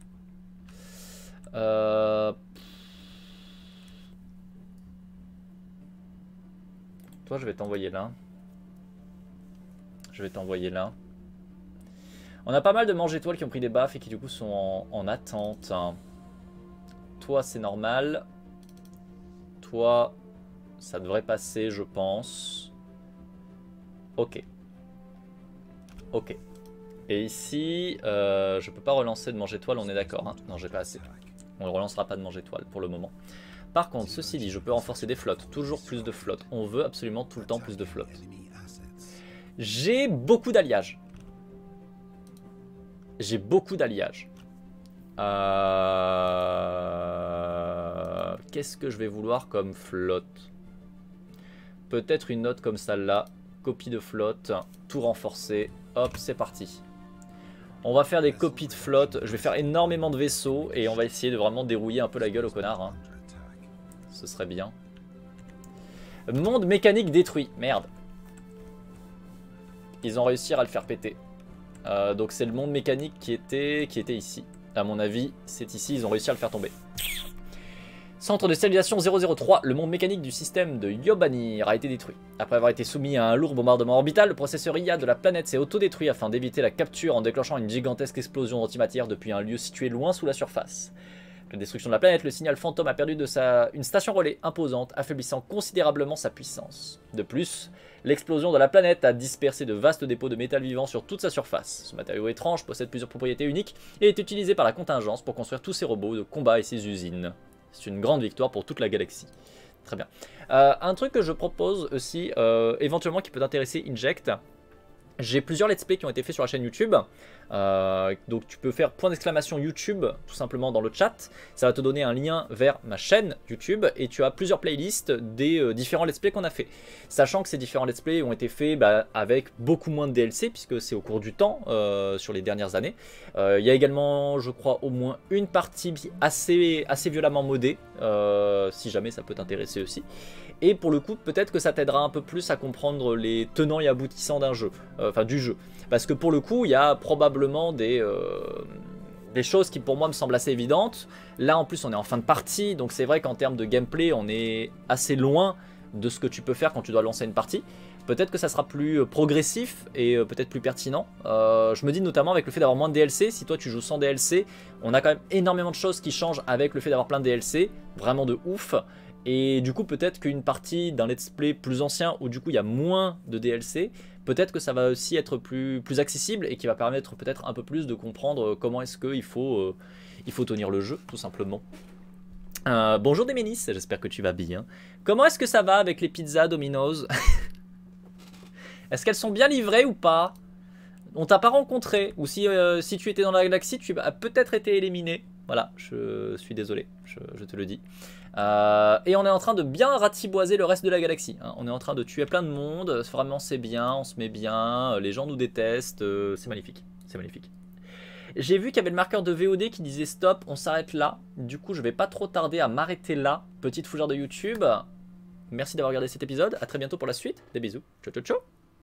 Toi, je vais t'envoyer là. Je vais t'envoyer là. On a pas mal de mange-étoiles qui ont pris des baffes et qui du coup sont en attente. Toi c'est normal. Toi ça devrait passer je pense. Ok. Ok. Et ici je peux pas relancer de mange-étoile, on est d'accord hein? Non j'ai pas assez. On ne relancera pas de mange-étoile pour le moment. Par contre ceci dit je peux renforcer des flottes. Toujours plus de flottes. On veut absolument tout le temps plus de flottes. J'ai beaucoup d'alliages. J'ai beaucoup d'alliages. Qu'est-ce que je vais vouloir comme flotte? Peut-être une note comme celle-là. Copie de flotte. Tout renforcé. Hop, c'est parti. On va faire des copies de flotte. Je vais faire énormément de vaisseaux. Et on va essayer de vraiment dérouiller un peu la gueule au connard. Hein. Ce serait bien. Monde mécanique détruit. Merde. Ils ont réussi à le faire péter. Donc c'est le monde mécanique qui était ici. À mon avis, c'est ici, ils ont réussi à le faire tomber. Centre de stabilisation 003, le monde mécanique du système de Yobanir a été détruit. Après avoir été soumis à un lourd bombardement orbital, le processeur IA de la planète s'est autodétruit afin d'éviter la capture en déclenchant une gigantesque explosion d'antimatière depuis un lieu situé loin sous la surface. La destruction de la planète, le signal fantôme a perdu une station relais imposante, affaiblissant considérablement sa puissance. De plus, l'explosion de la planète a dispersé de vastes dépôts de métal vivant sur toute sa surface. Ce matériau étrange possède plusieurs propriétés uniques et est utilisé par la contingence pour construire tous ses robots de combat et ses usines. C'est une grande victoire pour toute la galaxie. Très bien. Un truc que je propose aussi, éventuellement qui peut t'intéresser, Inject. J'ai plusieurs let's play qui ont été faits sur la chaîne YouTube. Donc tu peux faire point d'exclamation YouTube tout simplement dans le chat. Ça va te donner un lien vers ma chaîne YouTube et tu as plusieurs playlists des différents let's play qu'on a fait. Sachant que ces différents let's play ont été faits avec beaucoup moins de DLC puisque c'est au cours du temps sur les dernières années. Il y a également je crois au moins une partie assez violemment modée si jamais ça peut t'intéresser aussi. Et pour le coup, peut-être que ça t'aidera un peu plus à comprendre les tenants et aboutissants d'un jeu, enfin du jeu. Parce que pour le coup, il y a probablement des choses qui pour moi me semblent assez évidentes. Là en plus on est en fin de partie, donc c'est vrai qu'en termes de gameplay, on est assez loin de ce que tu peux faire quand tu dois lancer une partie. Peut-être que ça sera plus progressif et peut-être plus pertinent. Je me dis notamment avec le fait d'avoir moins de DLC, si toi tu joues sans DLC, on a quand même énormément de choses qui changent avec le fait d'avoir plein de DLC, vraiment de ouf. Et du coup peut-être qu'une partie d'un let's play plus ancien où du coup il y a moins de DLC, peut-être que ça va aussi être plus accessible et qui va permettre peut-être un peu plus de comprendre comment est-ce qu'il faut tenir le jeu tout simplement. Bonjour Déménis, j'espère que tu vas bien. Comment est-ce que ça va avec les pizzas Domino's? Est-ce qu'elles sont bien livrées ou pas? On t'a pas rencontré, ou si tu étais dans la galaxie, tu as peut-être été éliminé. Voilà, je suis désolé, je te le dis. Et on est en train de bien ratiboiser le reste de la galaxie. Hein. On est en train de tuer plein de monde, vraiment c'est bien, on se met bien, les gens nous détestent, c'est magnifique, c'est magnifique. J'ai vu qu'il y avait le marqueur de VOD qui disait stop, on s'arrête là. Du coup je vais pas trop tarder à m'arrêter là, petite fougère de YouTube. Merci d'avoir regardé cet épisode, à très bientôt pour la suite, des bisous, ciao ciao ciao.